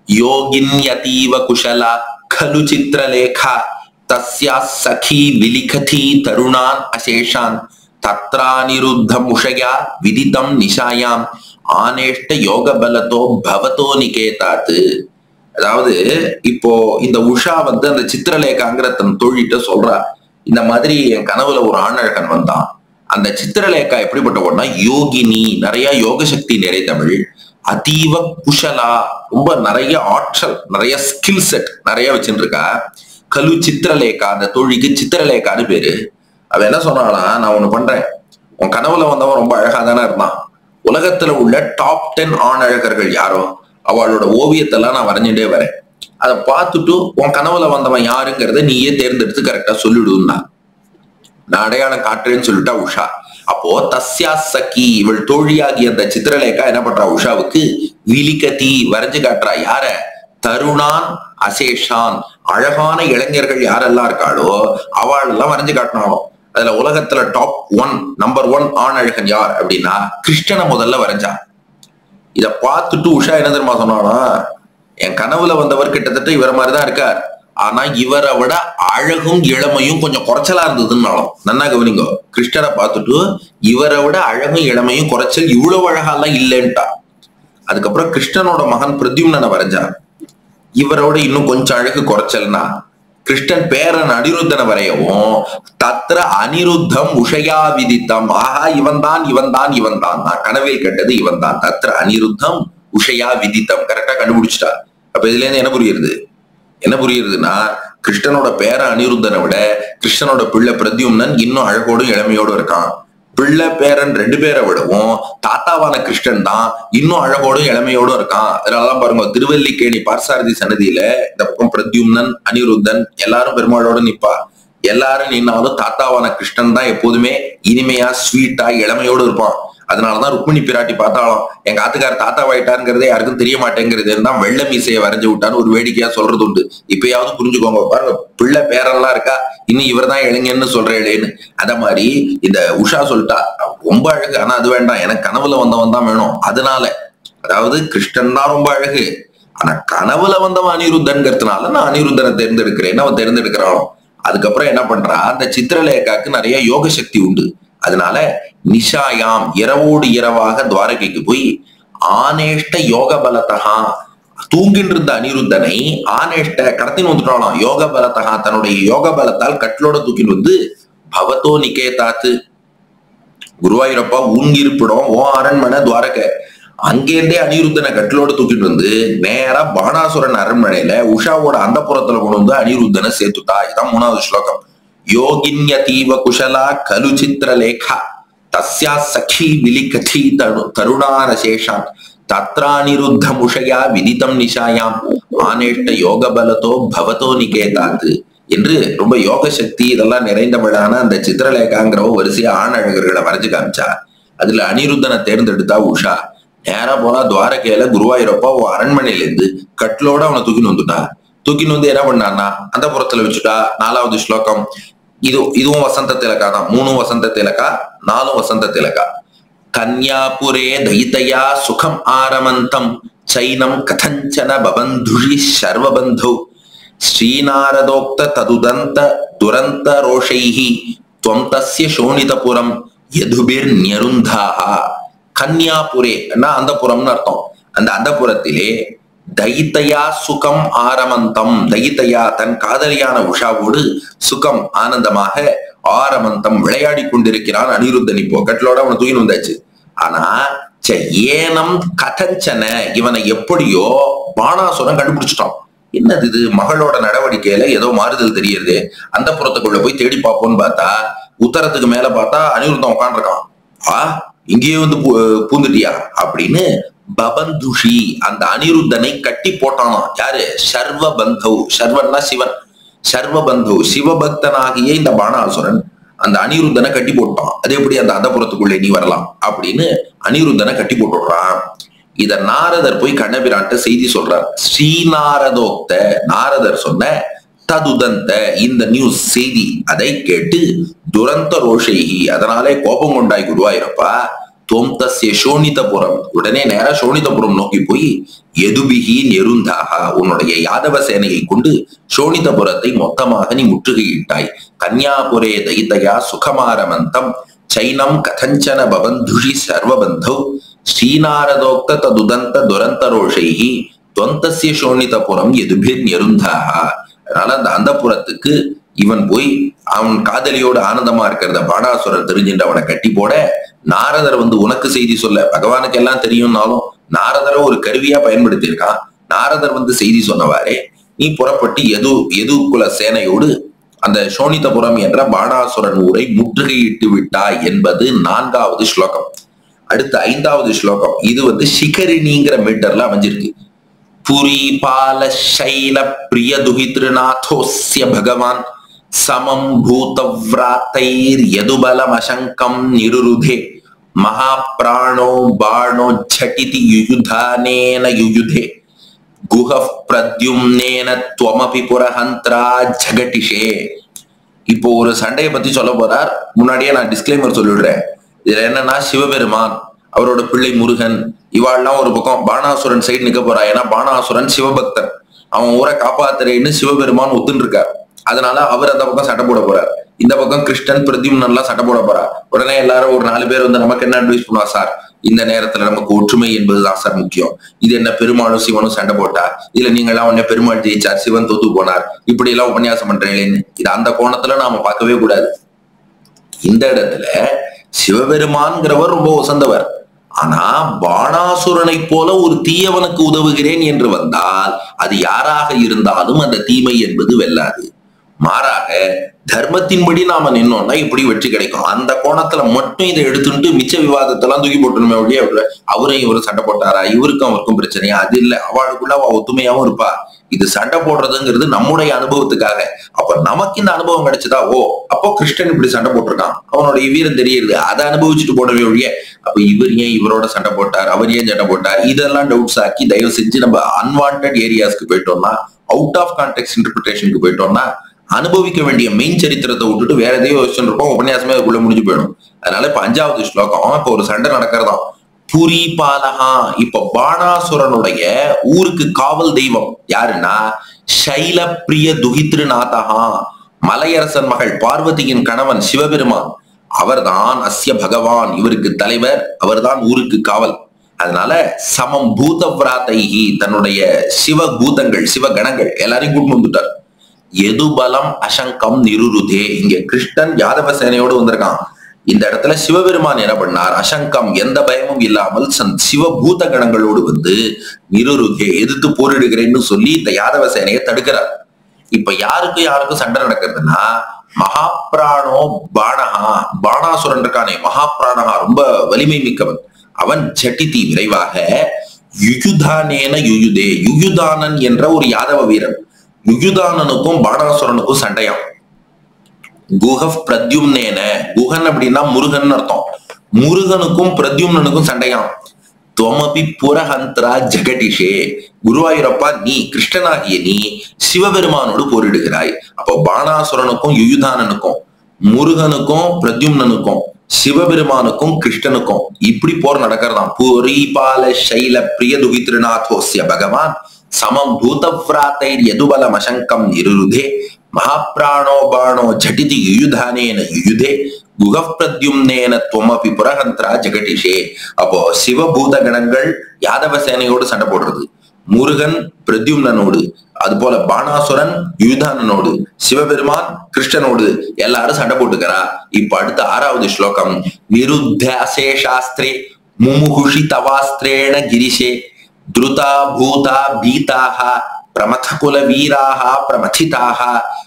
யோகின்யதீவ குஷலா கலு சித்திரலேகா தஸ்யா சகி விலிகதி தருணான் அசேஷான் தத்ரானிருத்தம் உஷயா விதிதம் நிஷாயாம் ஆனேஷ்ட யோக பலத்தோ பவத்தோ நிகேதாத்து. அதாவது இப்போ இந்த உஷா அந்த சித்திரலேகாங்கிற தன் தோழிட்ட சொல்றா, இந்த மாதிரி என் கனவுல ஒரு ஆணழகன் வந்தான். அந்த சித்திரலேகா எப்படிப்பட்டவன்னா யோகினி, நிறைய யோக சக்தி நிறைந்தவள், அதீவ குஷலா, ரொம்ப நிறைய ஆற்றல், நிறைய ஸ்கில் செட் நிறைய வச்சுட்டு இருக்கா. கலு சித்திரலேகா, அந்த தோழிக்கு சித்திரலேகான்னு பேரு. அவ என்ன சொன்னானா, நான் ஒண்ணு பண்றேன், உன் கனவுல வந்தவன் ரொம்ப அழகா தானே இருந்தான். உலகத்துல உள்ள டாப் 10 ஆண் அழகர்கள் யாரோ அவளோட ஓவியத்தெல்லாம் நான் வரைஞ்சுட்டே வரேன். அதை பார்த்துட்டு உன் கனவுல வந்தவன் யாருங்கிறத நீயே தேர்ந்தெடுத்து கரெக்டா சொல்லிடுன்னா நான் அடையாளம் காட்டுறேன்னு சொல்லிட்டா உஷா. அப்போ தஸ்யா சகி, இவள் தோழியாகி அந்த சித்திரலேகா என்ன பண்றா, உஷாவுக்கு விலிகதி வரைஞ்சு காட்டுறா. யார? தருணான் அசேஷான், அழகான இளைஞர்கள் யாரெல்லாம் இருக்காளோ அவளெல்லாம் வரைஞ்சு காட்டினாலும். அதுல உலகத்துல டாப் 1 நம்பர் 1 ஆண் அழகன் யார் அப்படின்னா கிருஷ்ணனை முதல்ல வரைஞ்சா. இத பார்த்துட்டு உஷா என்ன தெரியுமா சொன்னானா, என் கனவுல வந்தவர் கிட்டத்தட்ட இவர மாதிரிதான் இருக்கார், ஆனா இவரை விட அழகும் இளமையும் கொஞ்சம் குறைச்சலா இருந்ததுன்னாலும். நன்னா கவனிங்கோ, கிருஷ்ணனை பார்த்துட்டு இவரை விட அழகும் இளமையும் குறைச்சல், இவ்வளவு அழகாலாம் இல்லைன்ட்டா. அதுக்கப்புறம் கிருஷ்ணனோட மகன் பிரத்யும்னனை வரைஞ்சா. இவரோட இன்னும் கொஞ்சம் அழகு குறைச்சல்னா கிருஷ்ணன் பேரன் அனிருத்தனை வரையவும் தத்ர அனிருத்தம் உஷயா விதித்தம். ஆஹா, இவன் தான் நான் கனவில் கண்டது இவன் தான். தத்ர அனிருத்தம் உஷயா விதித்தம். கரெக்டா கண்டுபிடிச்சிட்டா. அப்ப இதுல இருந்து என்ன புரியுதுன்னா கிருஷ்ணனோட பேரன் அனிருத்தனை விட கிருஷ்ணனோட பிள்ளை பிரத்யும்னன் இன்னும் அழகோடும் இளமையோடும் இருக்கான். பிள்ளை பேரன் 2 பேரை விடவும் தாத்தாவான கிருஷ்ணன் தான் இன்னும் அழகோடும் இளமையோடும் இருக்கான். அதனாலதான் பாருங்க, திருவல்லிக்கேணி பார்சாரதி சன்னதியில இந்த பக்கம் பிரத்யும்னன் அனிருத்தன் எல்லாரும் பெருமாளோட நிப்பா. எல்லாரும் நின்னாலும் தாத்தாவான கிருஷ்ணன் தான் எப்போதுமே இனிமையா ஸ்வீட்டா இளமையோடு இருப்பான். அதனாலதான் ருக்மிணி பிராட்டி பார்த்தாலும் எங்க ஆத்துக்கார தாத்தாவாயிட்டாருங்கிறதே யாருக்கும் தெரிய மாட்டேங்கிறது தான் வெள்ள மீசையை வரைஞ்சு விட்டான்னு ஒரு வேடிக்கையா சொல்றது உண்டு. இப்பயாவது புரிஞ்சுக்கோங்க. பாருங்க, பிள்ளை பேரெல்லாம் இருக்கா, இன்னும் இவர் தான் இளைஞன்னு சொல்றேன்னு. அத மாதிரி இந்த உஷா சொல்லிட்டா, ரொம்ப அழகு, ஆனா அது வேண்டாம், எனக்கு கனவுல வந்தவன் தான் வேணும். அதனால அதாவது கிருஷ்ணன் தான் ரொம்ப அழகு, ஆனா கனவுல வந்தவன் அனிருத்தன்கிறதுனால நான் அனிருத்தனை தேர்ந்தெடுக்கிறேன்னு அவன் தேர்ந்தெடுக்கிறானோ. அதுக்கப்புறம் என்ன பண்றா, அந்த சித்திரலேகாக்கு நிறைய யோக சக்தி உண்டு. அதனால நிஷாயாம் இரவோடு இரவாக துவாரகைக்கு போய் ஆனேஷ்ட யோக பலத்தகா தூங்கின்ற இருந்த அனிருத்தனை ஆனேஷ்ட கடத்தின்னு வந்துட்டாலாம். யோக பலத்தகா தன்னுடைய யோக பலத்தால் கட்டிலோட தூக்கின்னு வந்து பவத்தோ நிகேதாத்து குருவாயூரப்பா ஊங்கிருப்பிடும் ஓ அரண்மனை துவாரகை. அங்கேருந்தே அனிருத்தனை கட்டிலோட தூக்கிட்டு வந்து நேரா பாணாசுரன் அரண்மனையில உஷாவோட அந்த புறத்துல கொண்டு வந்து அனிருத்தனை சேர்த்துட்டா. இதான் 3வது ஸ்லோகம். யோகின்ய தீவ குஷலா கலு சித்திரலேகா தஸ்யா சఖி விலிகதி தருணாரசேஷான் தத்ரானிருத்த முஷயா விதிதம் நிஷாயாம் ஆனேஷ்ட யோக பலத்தோ பவத்தோ நிகேதாத்து என்று ரொம்ப யோக சக்தி இதெல்லாம் நிறைந்தவளான அந்த சித்திரலேகாங்கிற வரிசையா ஆண் அழகர்களை வரைஞ்சு காமிச்சா. அதுல அனிருத்தனை தேர்ந்தெடுத்தா உஷா. நேரா போனா துவாரகையில குருவாயூரப்பா அரண்மனையில இருந்து கட்டிலோட அவனை தூக்கின்னு வந்துட்டா. தூக்கின்னு வந்து என்ன பண்ணான்னா அந்த புறத்துல வச்சுட்டா. 4வது ஸ்லோகம். இதுவும் வசந்த திலகா தான். 3 வசந்த திலகா, 4 வசந்த திலகா. கன்யாபுரே தைதயா சுகம் ஆரமந்தம் சைனம் கதஞ்சன பபந்துஷி சர்வபந்தௌ ஸ்ரீநாரதோக்த ததுதந்த துரந்த ரோஷைஹி த்வம் தஸ்ய சோணிதபுரம் யதுபிர் நியருந்தாஹா. கன்யாபுரே அந்த புறம்னு அர்த்தம். அந்த அந்தப்புறத்திலே தைத்தயா சுகம் ஆரமந்தம் தைத்தயா தன் காதலியான உஷாவோடு சுகம் ஆனந்தமாக ஆரமந்தம் விளையாடி கொண்டிருக்கிறான் அனிருத்தன். இப்போ கட்டிலோட அவனை தூக்கின்னு வந்தாச்சு. ஆனா ஏனம் கதஞ்சன இவனை எப்படியோ பாணாசுரன் கண்டுபிடிச்சிட்டான். என்னது இது, மகளோட நடவடிக்கையில ஏதோ மாறுதல் தெரியுது. அந்த புறத்துக்குள்ள போய் தேடி பார்ப்போம்னு பார்த்தா உத்தரத்துக்கு மேல பார்த்தா அனிருத்தன் உட்காந்துருக்கான். இங்கேயே வந்து பூந்துட்டியா அப்படின்னு பபந்துஷி அந்த அனிருத்தனை கட்டி போட்டானா. யாரு? சர்வபந்தவ். சர்வன்னா சிவன். சர்வபந்தவ் சிவபக்தனாகிய இந்த பாணாசுரன் அந்த அனிருத்தனை கட்டி போட்டான். அது எப்படி அந்த அந்தப்புறத்துக்குள்ளே நீ வரலாம் அப்படின்னு அனிருத்தனை கட்டி போட்டுடுறான். இத நாரதர் போய் கண்ணபிரான்ட்ட செய்தி சொல்றார். ஸ்ரீநாரதோக்த நாரதர் சொன்ன ததுதந்த இந்த நியூஸ் செய்தி அதை கேட்டு துரந்த ரோஷைஹி அதனாலே கோபம் கொண்டாய் குருவாயூரப்பா. தொம் தஸ்ய சோணிதபுரம் உடனே நேரா சோணிதபுரம் நோக்கி போய் எதுபிகி நெருந்தாக உன்னுடைய யாதவ சேனையை கொண்டு சோணிதபுரத்தை மொத்தமாக நீ முற்றுகையிட்டாய். கன்யாபுரே தைத்தயா சுகமாரமந்தம் சைனம் கதஞ்சன பபந்துஷி சர்வபந்தௌ ஸ்ரீநாரதோக்த ததுதந்த துரந்த ரோஷைஹி தொந்தஸ்ய சோணிதபுரம் எதுபிர் நெருந்தாக. அதனால அந்த அந்தப்புறத்துக்கு இவன் போய் அவன் காதலியோட ஆனந்தமா இருக்கிறத பாணாசுரர் தெரிஞ்சுட்டு அவனை கட்டி போட நாரதர் வந்து உனக்கு செய்தி சொல்ல. பகவானுக்கு எல்லாம் தெரியும்னாலும் நாரதரை ஒரு கருவியா பயன்படுத்தி இருக்கான். நாரதர் வந்து செய்தி சொன்னவாறே நீ புறப்பட்டு எதுகுல சேனையோடு அந்த சோணிதபுரம் என்ற பாணாசுரன் ஊரை முற்றுகையிட்டு விட்டாய் என்பது 4வது ஸ்லோகம். அடுத்த 5வது ஸ்லோகம். இது வந்து சிகரிணிங்கிற மீட்டர்ல அமைஞ்சிருக்கு. புரி பால சைல பிரிய துஹித்ருநாதோஸ்ய பகவான் சமம் பூதவ்ராத்தைர் யதுபலம் அசங்கம் நிருருதே மகாப்ராணோ பாணோ ஜட்டிதி யுயுதானேன யுயுதே குஹப் பிரத்யும்னேன த்வமபி புரஹந்த்ரா ஜகடிஷே. இப்போ ஒரு சண்டையை பத்தி சொல்ல போறார். முன்னாடியே நான் டிஸ்க்ளைமர் சொல்லிடுறேன். இதுல என்னன்னா சிவபெருமான் அவரோட பிள்ளை முருகன் இவாள்லாம் ஒரு பக்கம் பாணாசுரன் சைடு நிக்க போறா. ஏன்னா பாணாசுரன் சிவபக்தன், அவன் ஊரை காப்பாத்துறேன்னு சிவபெருமான் ஒத்துன்னு இருக்கார். அதனால அவர் அந்த பக்கம் சட்டை போட போறார். இந்த பக்கம் கிருஷ்ணன் பிரத்யும்னன் எல்லாம் சட்டை போட போறா. உடனே எல்லாரும் ஒரு 4 பேர் வந்து நமக்கு என்ன அட்வைஸ் பண்ணுவா, சார் இந்த நேரத்துல நமக்கு ஒற்றுமை என்பதுதான் சார் முக்கியம். இது என்ன பெருமாளும் சிவனும் சண்டை போட்டா, இதுல நீங்க எல்லாம் உடனே பெருமாள் ஜெயிச்சார் சிவன் தோத்து போனார் இப்படி எல்லாம் உபன்யாசம் பண்றேன்னு இது அந்த கோணத்துல நாம பார்க்கவே கூடாது. இந்த இடத்துல சிவபெருமான்கிறவர் ரொம்ப உசந்தவர். ஆனா பாணாசுரனை போல ஒரு தீயவனுக்கு உதவுகிறேன் என்று வந்தால் அது யாராக இருந்தாலும் அந்த தீமை என்பது வெல்லாது. மாறாக தர்மத்தின்படி நாம நின்னோம்னா இப்படி வெற்றி கிடைக்கும். அந்த கோணத்துல மட்டும் இதை எடுத்துட்டு மிச்ச விவாதத்தெல்லாம் தூக்கி போட்டணுமே ஒழிய அவரும் இவரும் சண்டை போட்டாரா, இவருக்கும் அவருக்கும் பிரச்சனையா, அது இல்லை. அவளுக்குள்ள அவ ஒத்துமையாவும் இருப்பா. இது சண்டை போடுறதுங்கிறது நம்முடைய அனுபவத்துக்காக. அப்ப நமக்கு இந்த அனுபவம் கிடைச்சதா, ஓ அப்போ கிருஷ்ணன் இப்படி சண்டை போட்டிருக்கான், அவனுடைய வீரம் தெரியுது, அதை அனுபவிச்சுட்டு போடவே ஒழிய அப்ப இவர் ஏன் இவரோட சண்டை போட்டார், அவர் ஏன் சண்டை போட்டார், இதெல்லாம் டவுட்ஸ் ஆக்கி தயவு செஞ்சு நம்ம அன்வான்ட் ஏரியாஸ்க்கு போயிட்டோம்னா, அவுட் ஆஃப் கான்டெக்ட் இன்டர்பிரிட்டேஷனுக்கு போயிட்டோம்னா அனுபவிக்க வேண்டிய மெயின் சரித்திரத்தை விட்டுட்டு வேற எதையோ யோசிச்சுட்டு இருப்போம். உபன்யாசமே அதுக்குள்ள முடிஞ்சு போயிடும். அதனால இப்ப 5வது ஸ்லோகம். இப்ப ஒரு சண்டை நடக்கிறதா. புரிபாலகா. இப்ப பாணாசுரனுடைய ஊருக்கு காவல் தெய்வம் யாருன்னா சைலப்பிரிய துகித்ருநாதகா, மலையரசன் மகள் பார்வதியின் கணவன் சிவபெருமான். அவர்தான் அஸ்ய பகவான், இவருக்கு தலைவர், அவர்தான் ஊருக்கு காவல். அதனால சமம் பூதவ்ராதைஹி, தன்னுடைய சிவபூதங்கள் சிவகணங்கள் எல்லாரையும் கூட்டு வந்துட்டார். எது பலம் அசங்கம் நிருருதே. இங்க கிருஷ்ணன் யாதவ சேனையோடு வந்திருக்கான். இந்த இடத்துல சிவபெருமான் என்ன பண்ணார், அசங்கம் எந்த பயமும் இல்லாமல் சிவபூத கணங்களோடு வந்து நிருருதே எதிர்த்து போரிடுகிறேன்னு சொல்லி இந்த யாதவ சேனையை தடுக்கிறார். இப்ப யாருக்கும் சண்டை நடக்கிறதுனா மகாபிராணோ பாணஹா, பாணாசுரன் இருக்கானே மகாபிராணஹா, ரொம்ப வலிமை மிக்கவன். அவன் ஜட்டிதி விரைவாக யுயுதானேன யுயுதே, யுயுதானன் என்ற ஒரு யாதவ வீரன், யுயுதானனுக்கும் பாணாசுரனுக்கும் சண்டையாம். குஹப் பிரத்யும்னேன, குஹன் அப்படின்னா முருகன் அர்த்தம், முருகனுக்கும் பிரத்யும்னனுக்கும் சண்டையாம். துவமபி புரஹந்திரா ஜெகடிஷே, குருவாயூரப்பா நீ கிருஷ்ணனாகிய நீ சிவபெருமானோடு போரிடுகிறாய். அப்போ பாணாசுரனுக்கும் யுயுதானனுக்கும் முருகனுக்கும் பிரத்யும்னனுக்கும் சிவபெருமானுக்கும் கிருஷ்ணனுக்கும் இப்படி போர் நடக்கிறதாம். புரிபால சைல பிரிய துகித்ருநாதோஸ்ய பகவான் சமம் பூதவ்ராதைர் யதுபலம் அசங்கம் நிருருதே மகாபிராணோ பாணோ ஜட்டிதி யுயுதானேன யுயுதே குஹப் பிரத்யும்னேன துவமபி புரஹந்திரா ஜெகடிஷே. அப்போ சிவபூத கணங்கள் யாதவ சேனையோடு சண்டை போடுறது, முருகன் பிரத்யும்னனோடு, அது போல பாணாசுரன் யுயுதானனோடு, சிவபெருமான் கிருஷ்ணனோடு எல்லாரும் சண்டை போட்டுக்கிறா. இப்ப அடுத்த 6வது ஸ்லோகம். நிருத்தாசே சாஸ்திரே முமுகுஷி தவாஸ்திரேண கிரிஷே த்ருதா பூதா பீதாக பிரமத குல வீராக பிரமதிதாக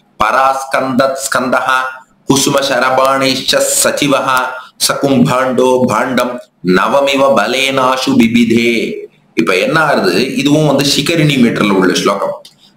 பராஸ்கந்தத் ஸ்கந்தஹ குசும சரபாணைச்ச சச்சிவஹ சகும்பாண்டோ பாண்டம் நவமிவ பலேனாஷு பிபிதே. இப்ப என்ன ஆகுது, இதுவும் வந்து சிகரிணி மீட்டர்ல உள்ள ஸ்லோகம்.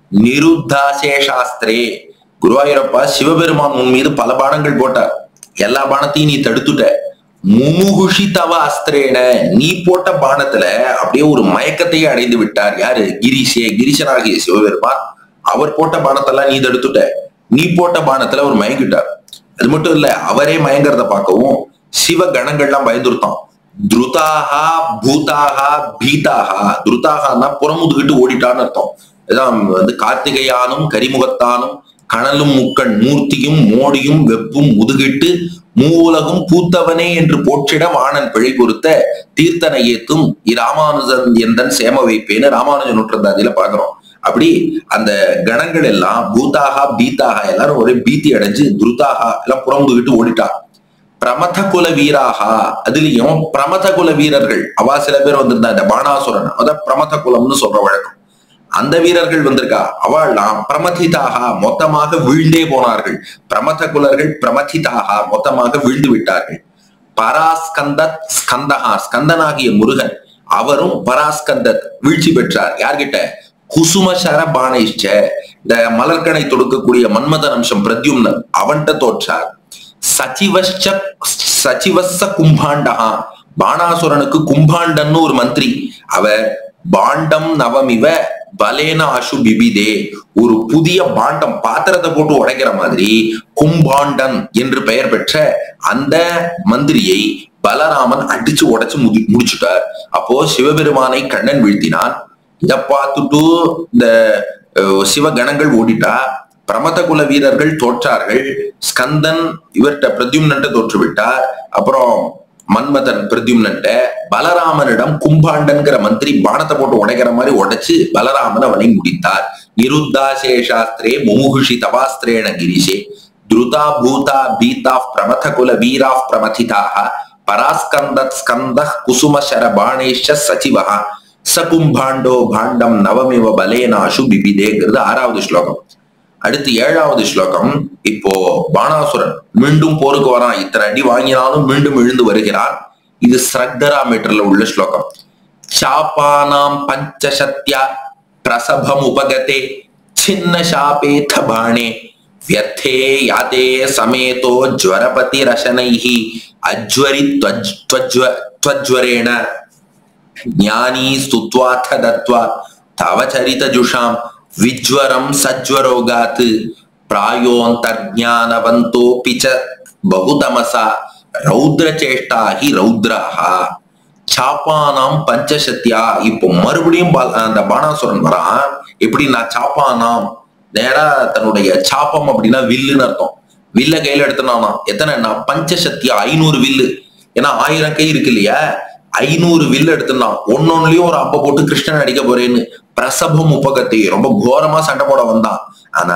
நிருத்தாசே சாஸ்திரே, குருவாயூரப்பா சிவபெருமான் உன் மீது பல பானங்கள் போட்டார், எல்லா பானத்தையும் நீ தடுத்துட்ட. முமுகுஷி தவ அஸ்திரேன, நீ போட்ட பானத்துல அப்படியே ஒரு மயக்கத்தையே அடைந்து விட்டார். யாரு, கிரீஷே, கிரீஷனாகிய சிவபெருமான். அவர் போட்ட பானத்தெல்லாம் நீ தடுத்துட்ட, நீ போட்ட பானத்துல அவர் மயங்கிட்டார். அது மட்டும் இல்ல, அவரே மயங்கிறத பார்க்கவும் சிவ கணங்கள்லாம் பயந்துருத்தான். துருதாகா பூதாகா பீதாகா, துருதாகான்னா புறமுதுகிட்டு ஓடிட்டான்னு அர்த்தம். இதான் வந்து கார்த்திகையானும் கரிமுகத்தானும் கனலும் முக்கண் மூர்த்தியும் மோடியும் வெப்பும் முதுகிட்டு மூவுலகும் பூத்தவனே என்று போற்றிட வாணன் பிழை பொறுத்த தீர்த்தனை ஏத்தும் இராமானுஜன் எந்தன் சேம வைப்பேன்னு ராமானுஜன் நூற்றந்தாதியில பாக்குறோம். அப்படி அந்த கணங்கள் எல்லாம் பூதாகா பீதாகா எல்லாரும் ஒரே பீத்தி அடைஞ்சு துருதாகா எல்லாம் புறமுதுகிட்டு ஓடிட்டா. பிரமத குல வீராகா, அதுலயும் பிரமத குல வீரர்கள் அவா சில பேர் வந்திருந்தா, இந்த பாணாசுரன் அதான் பிரமத குலம்னு சொல்ற வழக்கம். அந்த வீரர்கள் வந்திருக்கா, அவள்லாம் பிரமதிதாக மொத்தமாக வீழ்ந்தே போனார்கள். பிரமத குலர்கள் பிரமதிதாக மொத்தமாக வீழ்ந்து விட்டார்கள். பராஸ்கந்தத் ஸ்கந்தஹா, ஸ்கந்தனாகிய முருகன் அவரும் பராஸ்கந்தத் வீழ்ச்சி பெற்றார். யார்கிட்ட, குசுமசர பாணைஷ்ட, இந்த மலர்கனை தொடுக்கக்கூடிய மன்மதன் அம்சம் பிரத்யும்னன் அவன்கிட்ட தோற்றார். சச்சிவஸ்ஸ கும்பாண்டஹா, பாணாசுரனுக்கு கும்பாண்டன்னு ஒரு மந்திரி, அவர் பாண்டம் நவமிவ பலேன அசு பிபிதே, ஒரு புதிய பாண்டம் பாத்திரத்தை போட்டு உடைக்கிற மாதிரி கும்பாண்டன் என்று பெயர் பெற்ற அந்த மந்திரியை பலராமன் அடிச்சு உடைச்சு முடிச்சுட்டார். அப்போ சிவபெருமானை கண்ணன் வீழ்த்தினான். இதை பார்த்துட்டு இந்த சிவகணங்கள் ஓடிட்டா. பிரமத குல வீரர்கள் தோற்றார்கள். ஸ்கந்தன் இவர்கிட்ட பிரத்யும்னன்ட்ட தோற்று விட்டார். அப்புறம் மன்மதன் பிரத்யும்னன்ட்ட, பலராமனிடம் கும்பாண்டன்கிற மந்திரி பானத்தை போட்டு உடைக்கிற மாதிரி உடைச்சு பலராமன் அவனை முடித்தார். நிருத்தாசே சாஸ்திரே முமுகுஷி தவாஸ்திரேண கிரிஷே துருதா பூதா பீதா பிரமத குல வீரா பிரமதிதாக பராஸ்கந்தத் ஸ்கந்தஹ் குசும சர பாணேஷ சச்சிவஹ சகும்பாண்டோ பாண்டம் நவமிவ பலேனாஷு பிபிதேங்கிறது 6வது ஸ்லோகம். அடுத்து 7வது ஸ்லோகம். இப்போ பாணாசுரன் மீண்டும் போருக்கு வரான். இத்தனை அடி வாங்கினாலும் மீண்டும் எழுந்து வருகிறான். இது ஸ்ரக்தரா மீட்டர்ல உள்ள ஸ்லோகம். சாபானாம் பஞ்சசத்யா பிரசபம் உபகதே சின்ன சாபேத பாணே வியர்த்தே யாதே சமேதோ ஜ்வரபதி ரசனைஹி அஜ்வரி த்வஜ்வரேண ஞானி ஸ்துத்வாத தத்வா தவச்சரித ஜுஷாம் விஜ்வரம் சஜ்வரோகாத் பிராயோந்தர்ஞானவந்தோபி ச பகுதமசா ரௌத்ரச்சேஷ்டா ஹி ரௌத்ராஹா. சாப்பானாம் பஞ்சசத்தியா. இப்போ மறுபடியும் அந்த பானாசுரன் வரான். எப்படி நான் சாப்பானாம், நேரா தன்னுடைய சாப்பம் அப்படின்னா வில்லுன்னு அர்த்தம். வில்ல கையில எடுத்துனானா எத்தனை, நான் பஞ்சசத்தியா 500 வில்லு. ஏன்னா 1000 கை இருக்கு இல்லையா, 500 வில்லு எடுத்துனான். ஒன்னொன்னுலயும் ஒரு அப்ப போட்டு கிருஷ்ணன் அடிக்க போறேன்னு பிரசபம் உபகத்தை ரொம்ப கோரமா சண்டை போட வந்தான். ஆனா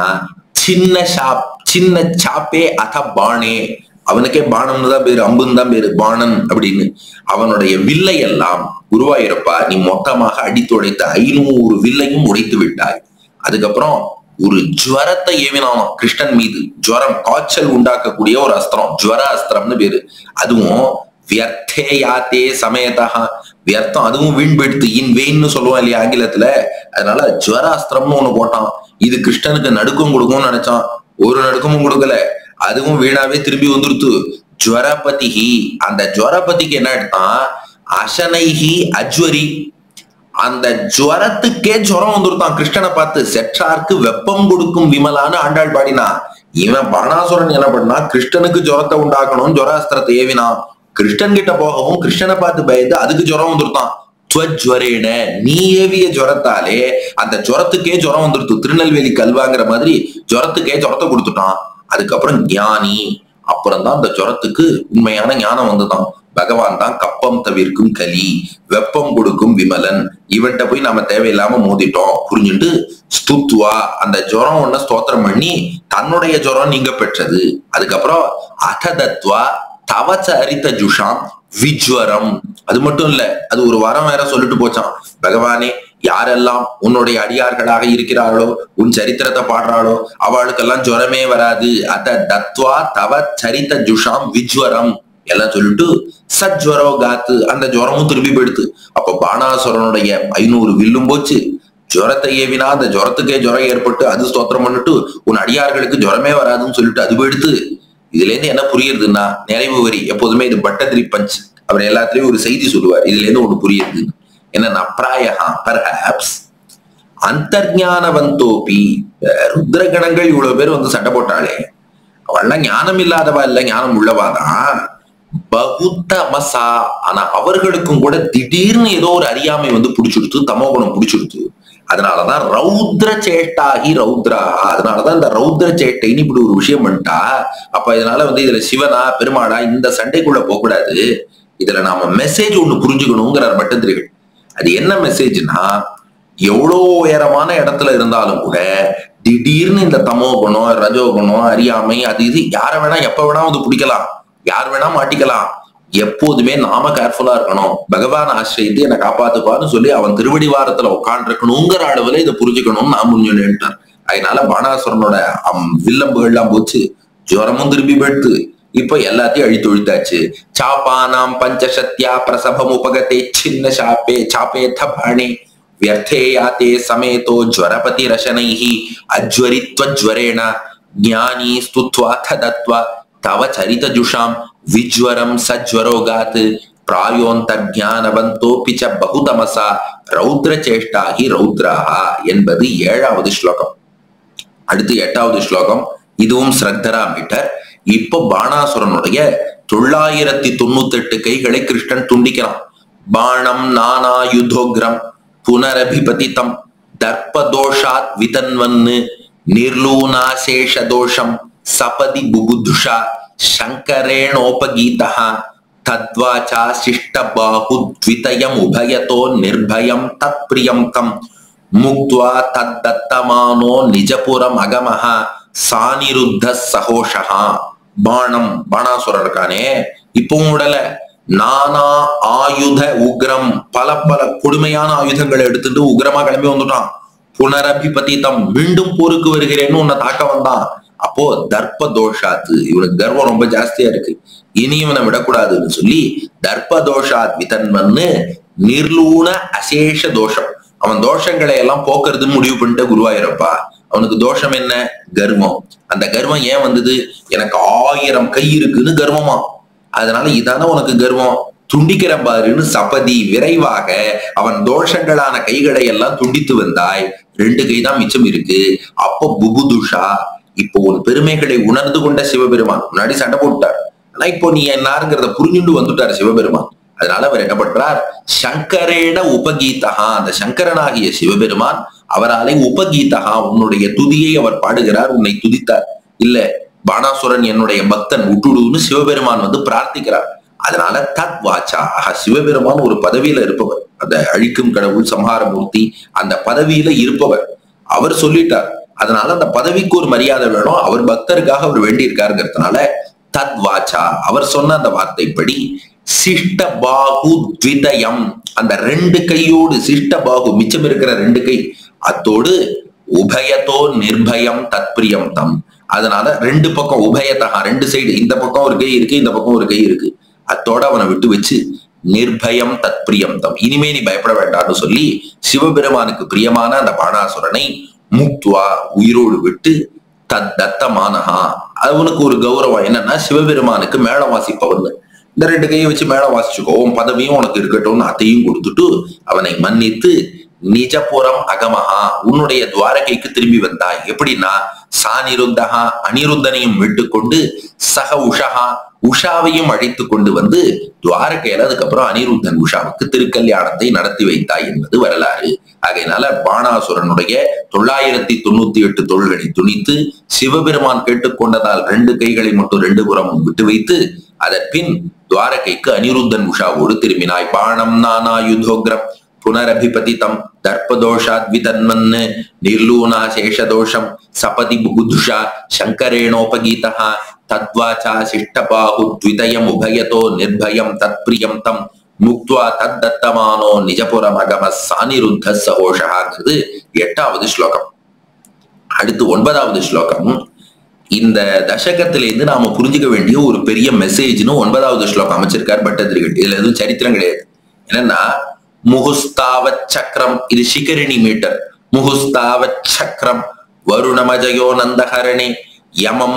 சின்ன சாப்பே அத பாணே, அவனுக்கே பாணம்னு தான் பேரு, அம்புன்னு தான் பேரு, பாணன் அப்படின்னு. அவனுடைய வில்லை எல்லாம் குருவாயூரப்பா நீ மொத்தமாக அடித்துடைத்த 500 வில்லையும் உடைத்து விட்டாய். அதுக்கப்புறம் ஒரு ஜுவரத்தை ஏவினாலும் கிருஷ்ணன் மீது. ஜுவரம், காய்ச்சல் உண்டாக்கக்கூடிய ஒரு அஸ்திரம், ஜுவர அஸ்திரம்னு பேரு. அதுவும் வியர்த்தே யாத்தே சமயத்தா, வியர்த்தம், அதுவும் வீண் போயிடுத்து, இன் வெயின்னு சொல்லுவான் இல்லையா ஆங்கிலத்துல. அதனால ஜுவராஸ்திரம்னு ஒண்ணு போட்டான். இது கிருஷ்ணனுக்கு நடுக்கம் கொடுக்கும்னு நினைச்சான், ஒரு நடுக்கமும் கொடுக்கல, அதுவும் வீணாவே திரும்பி வந்துருத்து. ஜுவரபதிஹி, அந்த ஜுவரபதிக்கு என்ன எடுத்தான், அசனைஹி அஜ்வரி, அந்த ஜுவரத்துக்கே ஜுவரம் வந்துருத்தான் கிருஷ்ணனை பார்த்து. செற்றார்க்கு வெப்பம் கொடுக்கும் விமலான்னு ஆண்டாள் பாடினா. இவன் பானாசுரன் என்ன பண்ணா, கிருஷ்ணனுக்கு ஜுவரத்தை உண்டாக்கணும், ஜுவராஸ்திரத்தை ஏவினான். கிருஷ்ணன் கிட்ட போகவும் கிருஷ்ணனை பார்த்து பயந்து அதுக்கு ஜுவரம் வந்துருத்தான். துவஜ்வரேன, நீ ஏவிய ஜுவரத்தாலே அந்த ஜுவரத்துக்கே ஜுவரம் வந்துருத்து. திருநெல்வேலி கல்வாங்கிற மாதிரி ஜுவரத்துக்கே ஜுவரத்தை கொடுத்துட்டான். அதுக்கப்புறம் ஞானி, அப்புறம்தான் அந்த ஜுவரத்துக்கு உண்மையான ஞானம் வந்துதான். பகவான் தான் கப்பம் தவிர்க்கும் கலி, வெப்பம் கொடுக்கும் விமலன். இவன்கிட்ட போய் நாம தேவையில்லாம மோதிட்டோம் புரிஞ்சுட்டு ஸ்துத்வா, அந்த ஜுரம் ஒன்ன ஸ்தோத்திரம் பண்ணி தன்னுடைய ஜுரம் நீங்க பெற்றது. அதுக்கப்புறம் அததத்வா தவச்ச அரித்த ஜுஷாம் விஜ்வரம், அது மட்டும் இல்ல, அது ஒரு வரம் வேற சொல்லிட்டு போச்சான். பகவானே, யாரெல்லாம் உன்னுடைய அடியார்களாக இருக்கிறார்களோ, உன் சரித்திரத்தை பாடுறாளோ, அவளுக்கெல்லாம் ஜுரமே வராது. அத தத்வா தவ சரித்த ஜுஷாம் விஜ்வரம் எல்லாம் சொல்லிட்டு சஜ்வரோ காத்து, அந்த ஜுரமும் திரும்பி போயிடுத்து. அப்ப பானாசுரனுடைய 500 வில்லும் போச்சு. ஜுரத்தை ஏவினா அந்த ஜுரத்துக்கே ஜுரம் ஏற்பட்டு அது ஸ்தோத்திரம் பண்ணிட்டு உன் அடியார்களுக்கு ஜுரமே வராதுன்னு சொல்லிட்டு அது போயிடுத்து. இதுல இருந்து என்ன புரியுதுன்னா, நிறைவு வரி எப்போதுமே இது பட்டதிரி பஞ்ச், அவர் எல்லாத்துலயும் ஒரு செய்தி சொல்லுவார். இதுல இருந்து ஒண்ணு புரியுது என்னன்னா, பிராயஹா பர்ஹாப்ஸ் அந்தர்ஞானவந்தோபி, ருத்ரகணங்கள் இவ்வளவு பேர் வந்து சண்டை போட்டாலே அவள்லாம் ஞானம் இல்லாதவா இல்ல, ஞானம் உள்ளவாதான். பகுத்தமசா, ஆனா அவர்களுக்கும் கூட திடீர்னு ஏதோ ஒரு அறியாமை வந்து பிடிச்சிடுத்து, தமோகுணம் பிடிச்சிடுத்து. அதனாலதான் ரௌத்ர சேஷ்டாகி ரௌத்ரா, அதனாலதான் இந்த ரௌத்ர சேட்டைன்னு இப்படி ஒரு விஷயம் பண்ணிட்டா. அப்ப இதனால வந்து இதுல சிவனா பெருமாளா இந்த சண்டைக்குள்ள போக கூடாது. இதுல நாம மெசேஜ் ஒண்ணு புரிஞ்சுக்கணுங்கிறார் பட்டத்திரிகள். அது என்ன மெசேஜ்னா, எவ்வளோ உயரமான இடத்துல இருந்தாலும் கூட திடீர்னு இந்த தமோ குணம், ரஜோகுணம், அறியாமை, அது இது யார வேணா எப்ப வேணா வந்து பிடிக்கலாம், யார் வேணா மாட்டிக்கலாம். எப்போதுமே நாம கேர்ஃபுல்லா இருக்கணும். பகவான் ஆசிரியத்து என்னை காப்பாத்துப்பான்னு சொல்லி அவன் திருவடி வாரத்துல உட்காந்துருக்கணுங்கிற அளவுல இதை புரிஞ்சுக்கணும்னு நான் முடிஞ்சுட்டார். அதனால பானாசுரனோட வில்லம்புகள் எல்லாம் போச்சு, ஜுரமும் திரும்பி போயிடுத்து. இப்ப எல்லாத்தையும் அழித்து ஒழித்தாச்சு. சாப்பானாம் பஞ்சசத்யா பிரசபம் உபகத்தே சின்ன சாப்பேத பாணே வியர்த்தே யாத்தே சமேதோ ஜ்வரபதி ரசனைஹி அஜ்வரித்வஜ்வரேண ஞானி ஸ்துத்வா ததத்வா தவ சரித ஜுஷாம் விஜ்வரம் சஜ்வரோகாத் பிராயோந்தர்ஞானவந்தோபி ச பகுதமசா ரௌத்ர சேஷ்டாகி ரௌத்ராஹா என்பது 7வது ஸ்லோகம். அடுத்து 8வது ஸ்லோகம், இதுவும் ஸ்ரத்தரா மீட்டர். இப்ப பானாசுரனுடைய 998 கைகளை கிருஷ்ணன் துண்டிக்கிறான். பாணம் நானா யுதோக்ரம் புனரபிபதிதம் தர்ப்பதோஷாத் விதன்வன்னு நிர்லூனாசேஷ தோஷம் சபதி புபுதுஷா சங்கரேணோபகீதஹ தத்வாச்சா சிஷ்ட பாஹுத்விதயம் உபயதோ நிர்பயம் தத் பிரியம் கம் முக்த்வா தத்தமானோ நிஜபுரம் அகமஹ சானிருத்த சகோஷஹா. பாணம், பானாசுரர் இருக்கானே, இப்பவும் விடல, நானா ஆயுத உக்ரம், பல பல கொடுமையான ஆயுதங்களை எடுத்துட்டு உக்ரமா கிளம்பி வந்துட்டான். புனரபிபதிதம், மீண்டும் போருக்கு வருகிறேன்னு உன்னை தாக்க வந்தான். அப்போ தர்ப்ப தோஷாத்து, இவனுக்கு கர்வம் ரொம்ப ஜாஸ்தியா இருக்கு, இனி இவனை விடக்கூடாதுன்னு சொல்லி தர்ப்பதோஷாத் விதன்வன்னு நிர்லூன அசேஷ தோஷம், அவன் தோஷங்களை எல்லாம் போக்குறதுன்னு முடிவு பண்ணிட்டு குருவாயூரப்பா. அவனுக்கு தோஷம் என்ன? கர்வம். அந்த கர்வம் ஏன் வந்தது? எனக்கு 1000 கை இருக்குன்னு கர்வமா, அதனால இதான உனக்கு கர்வம், துண்டிக்கிற பாருன்னு சபதி விரைவாக அவன் தோஷங்களான கைகளை எல்லாம் துண்டித்து வந்தாய். 2 கை தான் மிச்சம் இருக்கு. அப்போ புபுதுஷா, இப்போ உன் பெருமைகளை உணர்ந்து கொண்ட சிவபெருமான் முன்னாடி சண்டை போட்டார், ஆனா இப்போ நீ என்னாருங்கிறத புரிஞ்சுண்டு வந்துட்டாரு சிவபெருமான். அதனால அவர் என்ன பண்றார், சங்கரேட உபகீதகா, அந்த சங்கரனாகிய சிவபெருமான் அவராலே உபகீதகா, உன்னுடைய துதியை அவர் பாடுகிறார், உன்னை துதித்தார். இல்ல பாணாசுரன் என்னுடைய பக்தன் விட்டுடுன்னு சிவபெருமான் வந்து பிரார்த்திக்கிறார். அதனால தத் வாச்சா, சிவபெருமான் ஒரு பதவியில இருப்பவர், அந்த அழிக்கும் கடவுள் சம்ஹாரமூர்த்தி, அந்த பதவியில இருப்பவர். அவர் சொல்லிட்டார், அதனால அந்த பதவிக்கு ஒரு மரியாதை வேணும், அவர் பக்தருக்காக அவர் வேண்டியிருக்காருங்கிறதுனால தத் வாச்சா, அவர் சொன்ன அந்த வார்த்தைப்படி சிஷ்ட பாகு த்விதயம், அந்த ரெண்டு கையோடு, சிஷ்ட பாகு மிச்சம் இருக்கிற ரெண்டு கை, அத்தோடு உபயத்தோ நிர்பயம் தத்பிரியம் தம், அதனால ரெண்டு பக்கம் உபயத்தகா, ரெண்டு சைடு, இந்த பக்கம் ஒரு கை இருக்கு, இந்த பக்கம் ஒரு கை இருக்கு, அத்தோட அவனை விட்டு வச்சு நிர்பயம் தத்பிரியம் தம், இனிமே நீ பயப்பட வேண்டாம்னு சொல்லி சிவபெருமானுக்கு பிரியமான அந்த பாணாசுரனை முக்துவா, உயிரோடு விட்டு தத் தத்தமானஹா, அவனுக்கு ஒரு கௌரவம் என்னன்னா, சிவபெருமானுக்கு மேளம் வாசிப்பவன், இந்த ரெண்டு கையை வச்சு மேளம் வாசிச்சுக்கோ, பதவியும் உனக்கு இருக்கட்டும்னு அதையும் கொடுத்துட்டு அவனை மன்னித்து நிஜபுரம் அகமஹா, உன்னுடைய துவாரகைக்கு திரும்பி வந்தாய். எப்படின்னா, சானிருத்தகா, அனிருத்தனையும் விட்டுக்கொண்டு, சக உஷகா, உஷாவையும் அழைத்து கொண்டு வந்து துவாரகையில அதுக்கப்புறம் அனிருத்தன் உஷாவுக்கு திருக்கல்யாணத்தை நடத்தி வைத்தாய் என்பது வரலாறு. ஆகையினால பாணாசுரனுடைய 998 தோள்களை துணித்து சிவபெருமான் கேட்டுக்கொண்டதால் ரெண்டு கைகளை மட்டும் ரெண்டு புறமும் விட்டு வைத்து அதன் பின் துவாரகைக்கு அனிருத்தன் உஷாவோடு திரும்பினாய். பாணம் நானா யுதோக்ரம் புனரபிபதிதம் தர்ப்பதோஷாத் விதன்மன் நிர்லூனா சேஷதோஷம் சபதி புகுதுஷா சங்கரேணோபகீதா தத்வாச்சா சிஷ்டபாஹு த்விதயம் உபயதோ நிர்பயம் தத்பிரியம் தம் முக்த்வா தத்தமானோ நிஜபுரம் அகம சானிருத்த சகோஷாங்கிறது 8வது ஸ்லோகம். அடுத்து 9வது ஸ்லோகம். இந்த தசகத்திலிருந்து நாம புரிஞ்சுக்க வேண்டிய ஒரு பெரிய மெசேஜ்னு 9வது ஸ்லோகம் அமைச்சிருக்கார் பட்டதிரிகள். இதுல எதுவும் சரித்திரம் கிடையாது. என்னன்னா, முகுஸ்தாவத் சக்கரம், இது சிகரிணி மீட்டர். முகுஸ்தாவத் சக்கரம் வருணமஜயோ நந்தஹரணே யமம்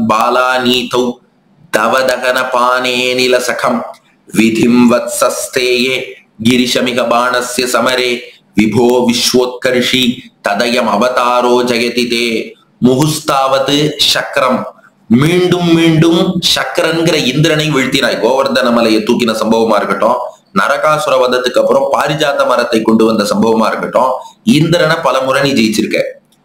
பாலாநீதௌ தவதகன பானே நிலசகம் விதிம் வத்சஸ்தேயே கிரிஷமிக பாணஸ்ய சமரே விபோ விஸ்வோத்கர்ஷி ததயம் அவதாரோ ஜெயதி தே. முகுஸ்தாவது சக்கரம், மீண்டும் மீண்டும் சக்கரன்கிற இந்திரனை வீழ்த்தினாய். கோவர்தன மலையை தூக்கின சம்பவமா இருக்கட்டும், நரகாசுர வதத்துக்கு அப்புறம் பாரிஜாத மரத்தை கொண்டு வந்த சம்பவமா இருக்கட்டும், இந்திரனை பல முறை நீ ஜெயிச்சிருக்க.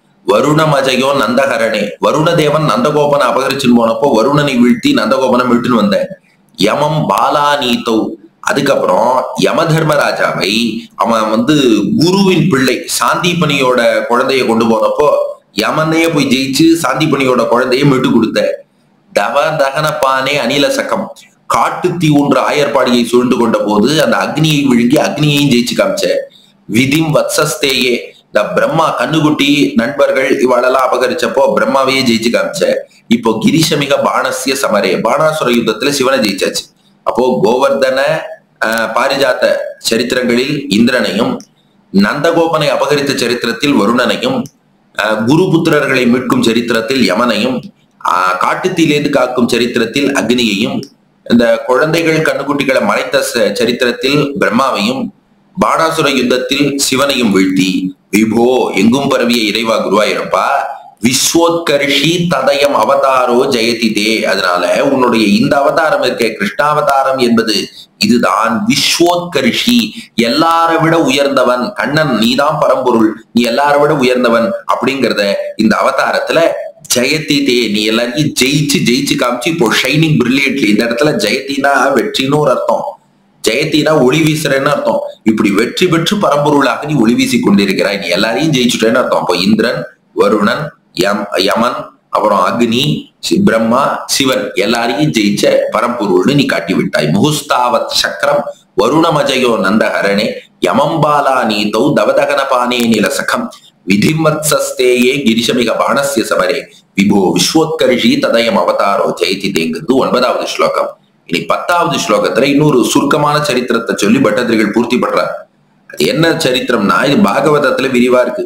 வருணமஜயோ நந்தஹரணே, வருணதேவன் நந்தகோபனை அபகரிச்சுன்னு போனப்போ வருணனை வீழ்த்தி நந்தகோபனை மீட்டுன்னு வந்த. யமம் பாலாநீதௌ, அதுக்கப்புறம் யம தர்மராஜாவை அவன் வந்து குருவின் பிள்ளை சாந்திபனியோட குழந்தைய கொண்டு போனப்போ யமனைய போய் ஜெயிச்சு சாந்திபனியோட குழந்தைய மீட்டு கொடுத்த. தவ தகன பானே அனில சக்கம், காட்டு தீ ஒன்று ஆயர்பாடியை சூழ்ந்து கொண்ட போது அந்த அக்னியை விழுங்கி அக்னியையும் ஜெயிச்சு காமிச்ச. விதிம் வத்சஸ்தேயே, இந்த பிரம்மா கண்ணுக்குட்டி நண்பர்கள் இவாளெல்லாம் அபகரிச்சப்போ பிரம்மாவையே ஜெயிச்சு காமிச்ச. இப்போ கிரிஷமிக பாணஸ்ய சமரே, பாணாசுர யுத்தத்துல சிவனை ஜெயிச்சாச்சு. அப்போ கோவர்தன பாரிஜாத்த சரித்திரங்களில் இந்திரனையும், நந்தகோபனை அபகரித்த சரித்திரத்தில் வருணனையும், குரு புத்திரர்களை மீட்கும் சரித்திரத்தில் யமனையும், காட்டுத்தீலேந்து காக்கும் சரித்திரத்தில் அக்னியையும், இந்த குழந்தைகள் கண்ணுக்குட்டிகளை மறைத்த சரித்திரத்தில் பிரம்மாவையும், பாணாசுர யுத்தத்தில் சிவனையும் வீழ்த்தி விபோ, எங்கும் பரவிய இறைவா குருவாயிருப்பா, விஸ்வோத்கர்ஷி ததயம் அவதாரோ ஜெயதி தே. அதனால உன்னுடைய இந்த அவதாரம் இருக்க கிருஷ்ணாவதாரம் என்பது இதுதான் விஸ்வோத்கர்ஷி, எல்லார விட உயர்ந்தவன். கண்ணன் நீதான் பரம்பொருள், நீ எல்லார விட உயர்ந்தவன் அப்படிங்கிறத இந்த அவதாரத்துல ஜெயதி தே, நீ எல்லாரையும் ஜெயிச்சு காமிச்சு இப்போ ஷைனிங் பிரில்லியன்ட்லி. இந்த இடத்துல ஜெயத்தினா வெற்றின்னு ஒரு அர்த்தம், ஜெயத்தினா ஒளி வீசுறேன்னு அர்த்தம். இப்படி வெற்றி பெற்று பரம்பொருளாக நீ ஒளி வீசி கொண்டிருக்கிறாய், நீ எல்லாரையும் ஜெயிச்சுட்டேன்னு அர்த்தம். அப்போ இந்திரன், வருணன், யமன், அப்புறம் அக்னி, பிரம்மா, சிவன் எல்லாரையும் ஜெயிச்ச பரம்பொருள்னு நீ காட்டி விட்டாய். முகுஸ்தாவத் சக்கரம் வருணமஜயோ நந்தஹரணே யமம்பாலா நீதௌ தவதகன பானே நிலசகம் விதிமத்சஸ்தேயே கிரிஷமிக பாணஸ்ய சமரே விபோ விஸ்வோத்கர்ஷி ததயம் அவதாரோ ஜெயதி தேங்கிறது 9வது ஸ்லோகம். இனி 10வது ஸ்லோகத்துல இன்னொரு சுருக்கமான சரித்திரத்தை சொல்லி பட்டதிரிகள் பூர்த்தி பண்றார். அது என்ன சரித்திரம்னா, இது பாகவதத்துல விரிவா இருக்கு.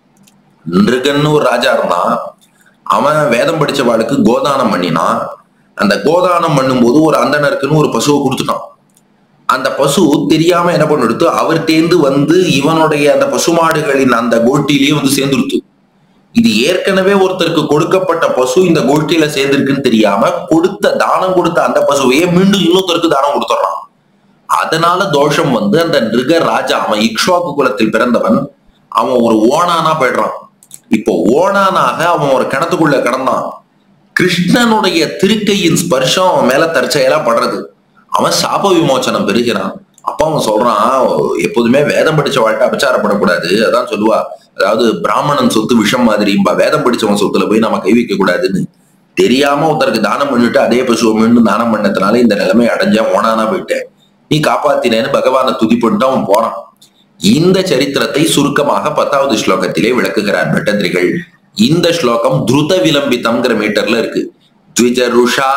நிருகன்னு ஒரு ராஜா இருந்தான். அவன் வேதம் படிச்சவாளுக்கு கோதானம் பண்ணினான். அந்த கோதானம் பண்ணும்போது ஒரு அந்தனருக்குன்னு ஒரு பசுவை கொடுத்துட்டான். அந்த பசு தெரியாம என்ன பண்ணிடுத்து, அவர் தேர்ந்து வந்து இவனுடைய அந்த பசுமாடுகளின் அந்த கோஷ்டிலேயே வந்து சேர்ந்துருத்து. இது ஏற்கனவே ஒருத்தருக்கு கொடுக்கப்பட்ட பசு இந்த கோஷ்டியில சேர்ந்திருக்குன்னு தெரியாம தானம் கொடுத்த அந்த பசுவையே மீண்டும் இன்னொருத்தருக்கு தானம் கொடுத்துட்றான். அதனால தோஷம் வந்து அந்த நிருக ராஜா, அவன் இக்ஷ்வாக்கு குலத்தில் பிறந்தவன், அவன் ஒரு ஓணானா போயிடுறான். இப்போ ஓணானாக அவன் ஒரு கிணத்துக்குள்ள கிடந்தான். கிருஷ்ணனுடைய திருக்கையின் ஸ்பர்ஷம் அவன் மேல தற்செயலா படுறது. அவன் சாப விமோச்சனம் பெறுகிறான். அப்ப அவன் சொல்றான், எப்போதுமே வேதம் படிச்ச வாழ்க்கை அபச்சாரப்படக்கூடாது. அதான் சொல்லுவா, அதாவது பிராமணன் சொத்து விஷம் மாதிரி, வேதம் படிச்சவன் சொத்துல போய் நம்ம கை வைக்க கூடாதுன்னு. தெரியாம ஒருத்தருக்கு தானம் பண்ணிட்டு அதே பசுவை மீண்டும் தானம் பண்ணதுனால இந்த நிலைமை அடைஞ்சா ஓனானா போயிட்டேன், நீ காப்பாத்தினேன்னு பகவானை துதி பண்ணிட்டு அவன் போறான். இந்த சரித்திரத்தை சுருக்கமாக 10வது ஸ்லோகத்திலே விளக்குகிறார் பட்டத்திரிகள். இந்த ஸ்லோகம் துருத விலம்பிதம்ங்கிற மீட்டர்ல இருக்கு. த்விஜருஷா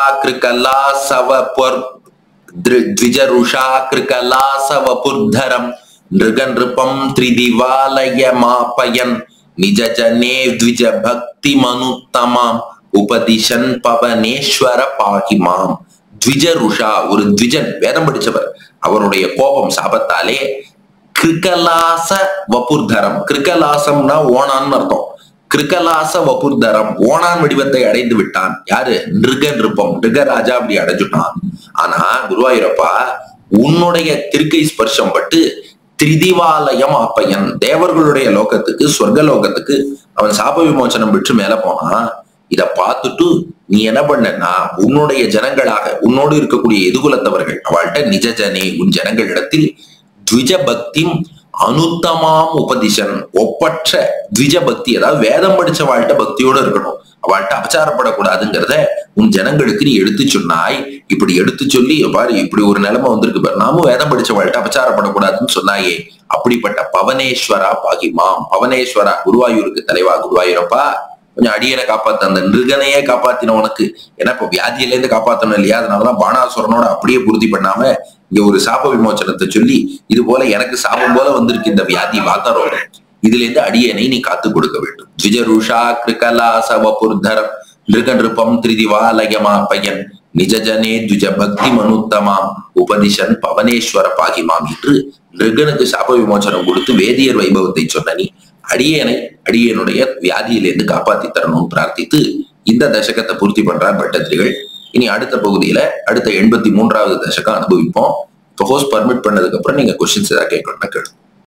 கிருகலாசவபுர்தரம் நிருகநிருபம் த்ரிதிவாலயமாபயன் நிஜஜனே த்விஜ பக்தி மனுத்தமாம் உபதிஷன் பவனேஸ்வர பாகிமாம். த்விஜருஷா, ஒரு த்விஜன், வேதம் படிச்சவர், அவருடைய கோபம் சாபத்தாலே கிருகலாச வபுர்தரம், கிருகலாசம்னா ஓணான்னு அர்த்தம், கிருகலாச வபுர்தரம், ஓணான் வடிவத்தை அடைந்து விட்டான். யாரு? நிருகநிருபம், நிருகராஜா அப்படி அடைஞ்சுட்டான். ஆனா குருவாயூரப்பா, உன்னுடைய திருக்கை ஸ்பர்ஷம் பட்டு திரிதிவாலயம் அப்பையன், தேவர்களுடைய லோகத்துக்கு, சொர்க்க லோகத்துக்கு அவன் சாப விமோச்சனம் பெற்று மேல போனா. இத பார்த்துட்டு நீ என்ன பண்ணா, உன்னுடைய ஜனங்களாக உன்னோடு இருக்கக்கூடிய எதுகுலத்தவர்கள் அவள்கிட்ட நிஜஜனே, உன் ஜனங்களிடத்தில் த்விஜ பக்தி அனுத்தமாம் உபதிஷன், ஒப்பற்ற த்விஜ பக்தி, அதாவது வேதம் படிச்ச வாழ்க்கை பக்தியோட இருக்கணும், அவள்கிட்ட அபச்சாரப்படக்கூடாதுங்கிறத உன் ஜனங்களுக்கு நீ எடுத்து சொன்னாய். இப்படி எடுத்து சொல்லி பாரு, இப்படி ஒரு நிலைமை வந்திருக்கு பாரு, நாமும் வேதம் படிச்ச வாழ்க்கை அபச்சாரப்படக்கூடாதுன்னு சொன்னாயே, அப்படிப்பட்ட பவனேஸ்வரா பாகிமாம், பவனேஸ்வரா, குருவாயூருக்கு தலைவா குருவாயூரப்பா, கொஞ்சம் அடியனை காப்பாத்த, அந்த நிருகனையே காப்பாத்தின உனக்கு. ஏன்னா இப்ப வியாதியில இருந்து காப்பாத்தணும் இல்லையா, அதனாலதான் பாணாசுரனோட அப்படியே பூர்த்தி பண்ணாம இங்க ஒரு சாப விமோச்சனத்தை சொல்லி, இது போல எனக்கு சாபம் போல வந்திருக்கு இந்த வியாதி வாத்தாரோட, இதுல இருந்து அடியனை நீ காத்து கொடுக்க வேண்டும். த்விஜருஷா கிருகலாசவபுர்தரம் நிருகநிருபம் த்ரிதிவாலயமாபயன் நிஜஜனே த்விஜ பக்தி மனுத்தமாம் உபதிஷன் பவனேஸ்வர பாகிமாம் என்று நிருகனுக்கு சாப விமோச்சனம் கொடுத்து வேதியர் வைபவத்தை சொன்ன நீ அடியனுடைய வியாதியிலிருந்து காப்பாத்தி தரணும்னு பிரார்த்தித்து இந்த தசகத்தை பூர்த்தி பண்றார் பட்டத்திரிகள். இனி அடுத்த பகுதியில அடுத்த 83வது தசகம் அனுபவிப்போம். இப்போ ஹோஸ்ட் பர்மிட் பண்ணதுக்கு அப்புறம் நீங்க கொஸ்டின்ஸ் ஏதாவது கேட்கணும்னா கேளுங்க.